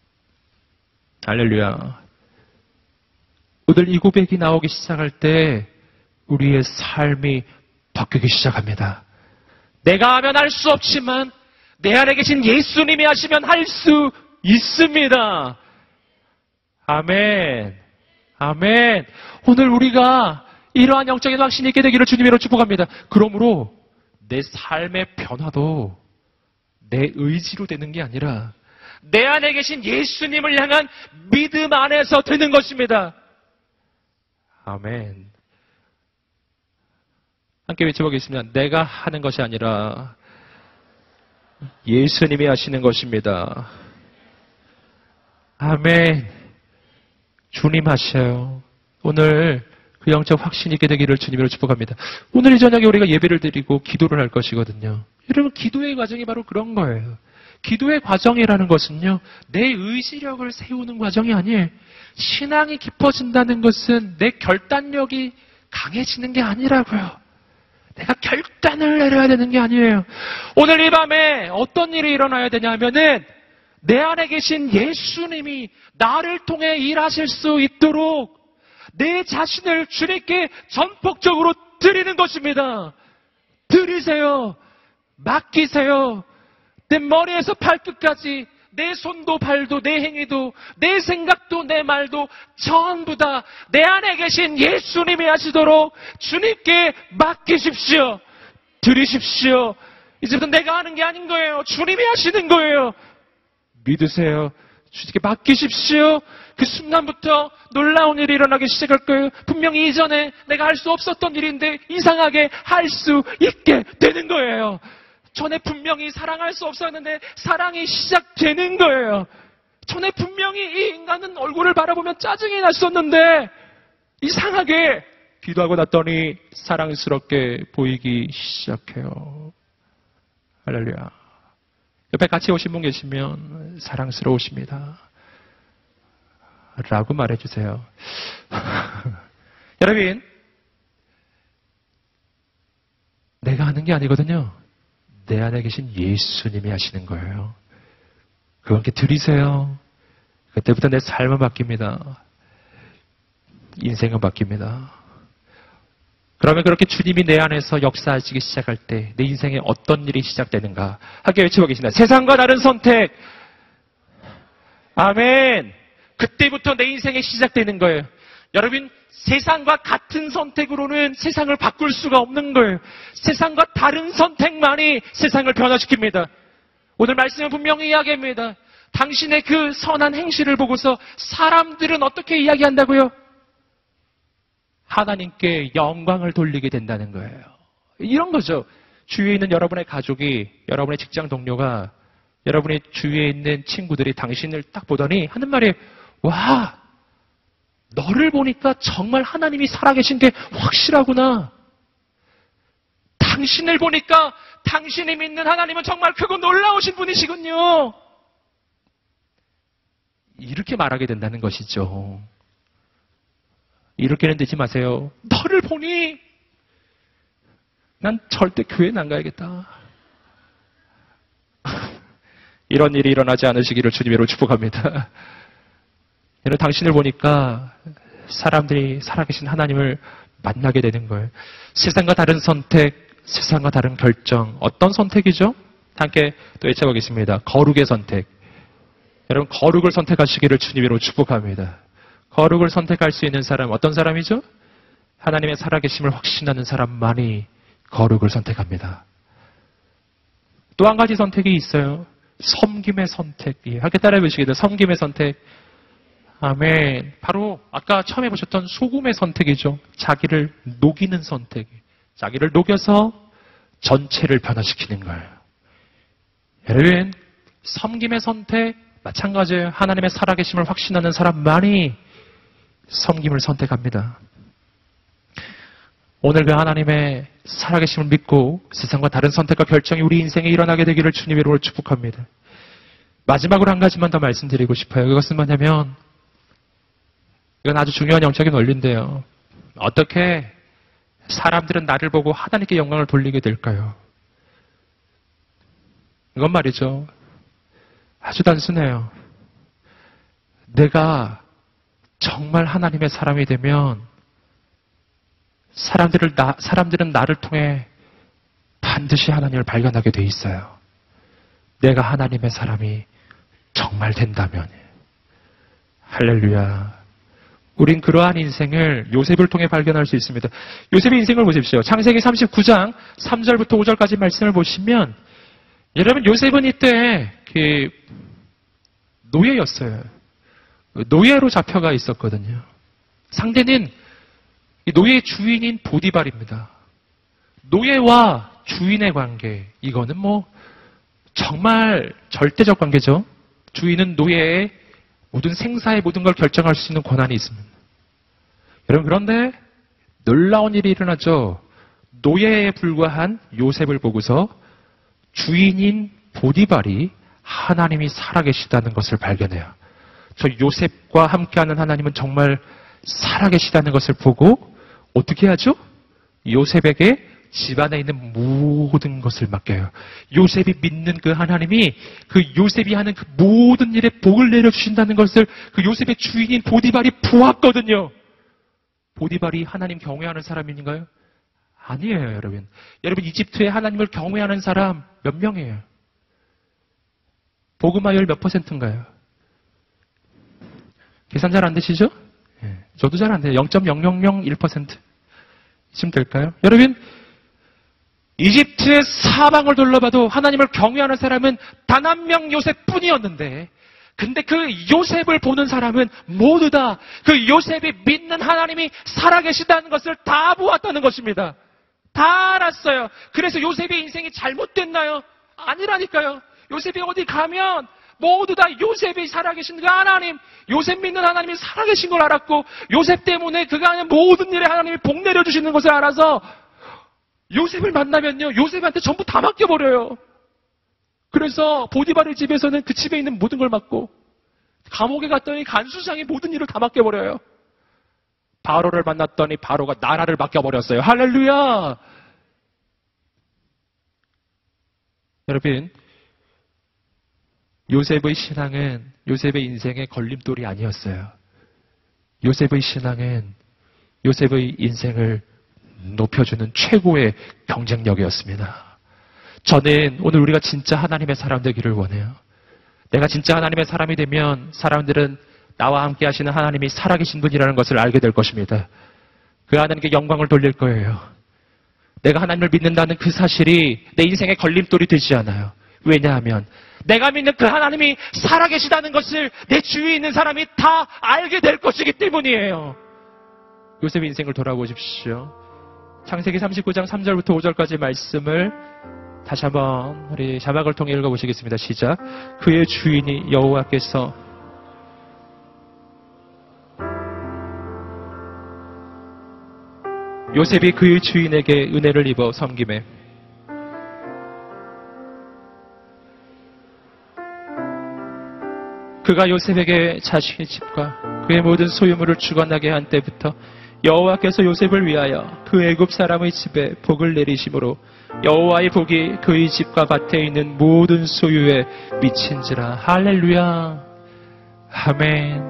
할렐루야. 오늘 이 고백이 나오기 시작할 때 우리의 삶이 바뀌기 시작합니다. 내가 하면 할 수 없지만 내 안에 계신 예수님이 하시면 할 수 있습니다. 아멘. 아멘. 오늘 우리가 이러한 영적인 확신이 있게 되기를 주님으로 축복합니다. 그러므로 내 삶의 변화도 내 의지로 되는 게 아니라 내 안에 계신 예수님을 향한 믿음 안에서 되는 것입니다. 아멘. 함께 외쳐보겠습니다. 내가 하는 것이 아니라 예수님이 하시는 것입니다. 아멘. 주님 하셔요. 오늘 그 영적 확신이 있게 되기를 주님으로 축복합니다. 오늘 이 저녁에 우리가 예배를 드리고 기도를 할 것이거든요. 여러분, 기도의 과정이 바로 그런 거예요. 기도의 과정이라는 것은요, 내 의지력을 세우는 과정이 아니에요. 신앙이 깊어진다는 것은 내 결단력이 강해지는 게 아니라고요. 내가 결단을 내려야 되는 게 아니에요. 오늘 이 밤에 어떤 일이 일어나야 되냐면은 내 안에 계신 예수님이 나를 통해 일하실 수 있도록 내 자신을 주님께 전폭적으로 드리는 것입니다. 드리세요. 맡기세요. 내 머리에서 발끝까지 내 손도 발도 내 행위도 내 생각도 내 말도 전부 다 내 안에 계신 예수님이 하시도록 주님께 맡기십시오. 드리십시오. 이제부터 내가 하는 게 아닌 거예요. 주님이 하시는 거예요. 믿으세요. 주님께 맡기십시오. 그 순간부터 놀라운 일이 일어나기 시작할 거예요. 분명히 이전에 내가 할 수 없었던 일인데 이상하게 할 수 있게 되는 거예요. 전에 분명히 사랑할 수 없었는데 사랑이 시작되는 거예요. 전에 분명히 이 인간은 얼굴을 바라보면 짜증이 났었는데 이상하게 기도하고 났더니 사랑스럽게 보이기 시작해요. 할렐루야. 옆에 같이 오신 분 계시면 사랑스러우십니다. 라고 말해주세요. 여러분, 내가 하는 게 아니거든요. 내 안에 계신 예수님이 하시는 거예요. 그분께 드리세요. 그때부터 내 삶은 바뀝니다. 인생은 바뀝니다. 그러면 그렇게 주님이 내 안에서 역사하시기 시작할 때 내 인생에 어떤 일이 시작되는가? 함께 외쳐보겠습니다. 세상과 다른 선택. 아멘. 그때부터 내 인생이 시작되는 거예요. 여러분, 세상과 같은 선택으로는 세상을 바꿀 수가 없는 거예요. 세상과 다른 선택만이 세상을 변화시킵니다. 오늘 말씀은 분명히 이야기합니다. 당신의 그 선한 행실을 보고서 사람들은 어떻게 이야기한다고요? 하나님께 영광을 돌리게 된다는 거예요. 이런 거죠. 주위에 있는 여러분의 가족이, 여러분의 직장 동료가, 여러분의 주위에 있는 친구들이 당신을 딱 보더니 하는 말이, 와, 너를 보니까 정말 하나님이 살아계신 게 확실하구나. 당신을 보니까 당신이 믿는 하나님은 정말 크고 놀라우신 분이시군요. 이렇게 말하게 된다는 것이죠. 이렇게는 되지 마세요. 너를 보니 난 절대 교회는 안 가야겠다. 이런 일이 일어나지 않으시기를 주님으로 축복합니다. 여러분, 당신을 보니까 사람들이 살아계신 하나님을 만나게 되는 거예요. 세상과 다른 선택, 세상과 다른 결정. 어떤 선택이죠? 함께 또 외쳐보겠습니다. 거룩의 선택. 여러분, 거룩을 선택하시기를 주님으로 축복합니다. 거룩을 선택할 수 있는 사람, 어떤 사람이죠? 하나님의 살아계심을 확신하는 사람만이 거룩을 선택합니다. 또 한 가지 선택이 있어요. 섬김의 선택이에요. 함께 따라해 보시겠어요? 섬김의 선택. 아멘. 바로 아까 처음에 보셨던 소금의 선택이죠. 자기를 녹이는 선택. 자기를 녹여서 전체를 변화시키는 거예요. 여러분, 섬김의 선택 마찬가지예요. 하나님의 살아계심을 확신하는 사람만이 섬김을 선택합니다. 오늘 그 하나님의 살아계심을 믿고 세상과 다른 선택과 결정이 우리 인생에 일어나게 되기를 주님의 이름으로 축복합니다. 마지막으로 한 가지만 더 말씀드리고 싶어요. 그것은 뭐냐면 이건 아주 중요한 영적인 원리인데요. 어떻게 사람들은 나를 보고 하나님께 영광을 돌리게 될까요? 이건 말이죠. 아주 단순해요. 내가 정말 하나님의 사람이 되면 사람들은 나를 통해 반드시 하나님을 발견하게 돼 있어요. 내가 하나님의 사람이 정말 된다면. 할렐루야. 우린 그러한 인생을 요셉을 통해 발견할 수 있습니다. 요셉의 인생을 보십시오. 창세기 39장 3절부터 5절까지 말씀을 보시면 여러분 요셉은 이때 노예였어요. 노예로 잡혀가 있었거든요. 상대는 이 노예의 주인인 보디발입니다. 노예와 주인의 관계, 이거는 정말 절대적 관계죠. 주인은 노예의 모든 생사의 모든 걸 결정할 수 있는 권한이 있습니다. 여러분, 그런데 놀라운 일이 일어나죠. 노예에 불과한 요셉을 보고서 주인인 보디발이 하나님이 살아계시다는 것을 발견해요. 저 요셉과 함께하는 하나님은 정말 살아계시다는 것을 보고 어떻게 하죠? 요셉에게 집안에 있는 모든 것을 맡겨요. 요셉이 믿는 그 하나님이 그 요셉이 하는 그 모든 일에 복을 내려주신다는 것을 그 요셉의 주인인 보디발이 보았거든요. 보디발이 하나님 경외하는 사람인가요? 아니에요, 여러분. 여러분, 이집트에 하나님을 경외하는 사람 몇 명이에요? 복음화율 몇 %인가요? 계산 잘 안 되시죠? 저도 잘 안 돼요. 0.0001%. 이쯤 될까요? 여러분, 이집트의 사방을 둘러봐도 하나님을 경외하는 사람은 단 한 명 요셉뿐이었는데, 근데 그 요셉을 보는 사람은 모두 다 그 요셉이 믿는 하나님이 살아계시다는 것을 다 보았다는 것입니다. 다 알았어요. 그래서 요셉의 인생이 잘못됐나요? 아니라니까요. 요셉이 어디 가면 모두 다 요셉이 살아계신 그 하나님, 요셉 믿는 하나님이 살아계신 걸 알았고, 요셉 때문에 그가 하는 모든 일에 하나님이 복 내려주시는 것을 알아서 요셉을 만나면요, 요셉한테 전부 다 맡겨버려요. 그래서 보디발의 집에서는 그 집에 있는 모든 걸 맡고, 감옥에 갔더니 간수장이 모든 일을 다 맡겨버려요. 바로를 만났더니 바로가 나라를 맡겨버렸어요. 할렐루야! 여러분, 요셉의 신앙은 요셉의 인생의 걸림돌이 아니었어요. 요셉의 신앙은 요셉의 인생을 높여주는 최고의 경쟁력이었습니다. 저는 오늘 우리가 진짜 하나님의 사람 되기를 원해요. 내가 진짜 하나님의 사람이 되면 사람들은 나와 함께 하시는 하나님이 살아계신 분이라는 것을 알게 될 것입니다. 그 하나님께 영광을 돌릴 거예요. 내가 하나님을 믿는다는 그 사실이 내 인생의 걸림돌이 되지 않아요. 왜냐하면 내가 믿는 그 하나님이 살아계시다는 것을 내 주위에 있는 사람이 다 알게 될 것이기 때문이에요. 요셉의 인생을 돌아보십시오. 창세기 39장 3절부터 5절까지 말씀을 다시 한번 우리 자막을 통해 읽어보시겠습니다. 시작. 그의 주인이 여호와께서 요셉이 그의 주인에게 은혜를 입어 섬김에 그가 요셉에게 자신의 집과 그의 모든 소유물을 주관하게 한 때부터 여호와께서 요셉을 위하여 그 애굽 사람의 집에 복을 내리심으로 여호와의 복이 그의 집과 밭에 있는 모든 소유에 미친지라. 할렐루야. 아멘.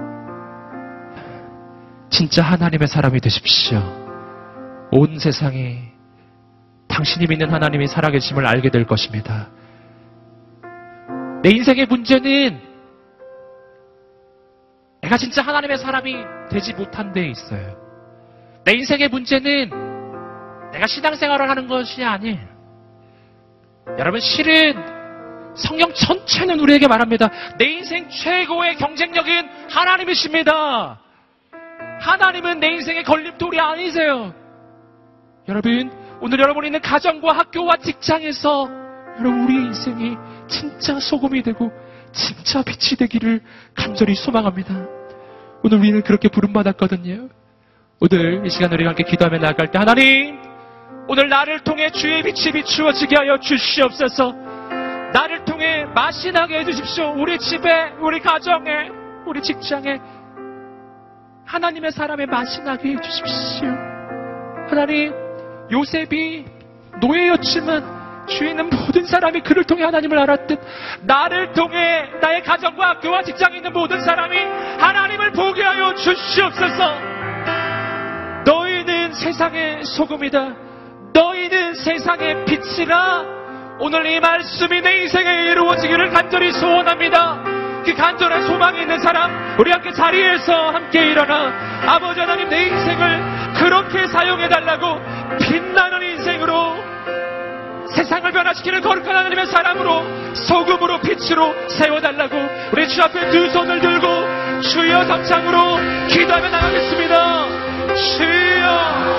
진짜 하나님의 사람이 되십시오. 온 세상이 당신이 믿는 하나님이 살아계심을 알게 될 것입니다. 내 인생의 문제는 내가 진짜 하나님의 사람이 되지 못한 데 있어요. 내 인생의 문제는 내가 신앙생활을 하는 것이 아니에요. 여러분, 실은 성경 전체는 우리에게 말합니다. 내 인생 최고의 경쟁력은 하나님이십니다. 하나님은 내 인생의 걸림돌이 아니세요. 여러분, 오늘 여러분이 있는 가정과 학교와 직장에서 여러분, 우리의 인생이 진짜 소금이 되고 진짜 빛이 되기를 간절히 소망합니다. 오늘 우리는 그렇게 부름받았거든요. 오늘 이 시간 우리가 함께 기도하며 나아갈 때, 하나님, 오늘 나를 통해 주의 빛이 비추어지게 하여 주시옵소서. 나를 통해 맛이 나게 해주십시오. 우리 집에, 우리 가정에, 우리 직장에 하나님의 사람의 맛이 나게 해주십시오. 하나님, 요셉이 노예였지만 주위에 있는 모든 사람이 그를 통해 하나님을 알았듯, 나를 통해 나의 가정과 학교와 직장에 있는 모든 사람이 하나님을 보게 하여 주시옵소서. 너희는 세상의 소금이다. 너희는 세상의 빛이라. 오늘 이 말씀이 내 인생에 이루어지기를 간절히 소원합니다. 그 간절한 소망이 있는 사람, 우리 함께 자리에서 함께 일어나 아버지 하나님, 내 인생을 그렇게 사용해달라고, 빛나는 인생으로, 세상을 변화시키는 거룩한 하나님의 사람으로, 소금으로, 빛으로 세워달라고 우리 주 앞에 두 손을 들고 주여 답장으로 기도하며 나가겠습니다. 주여.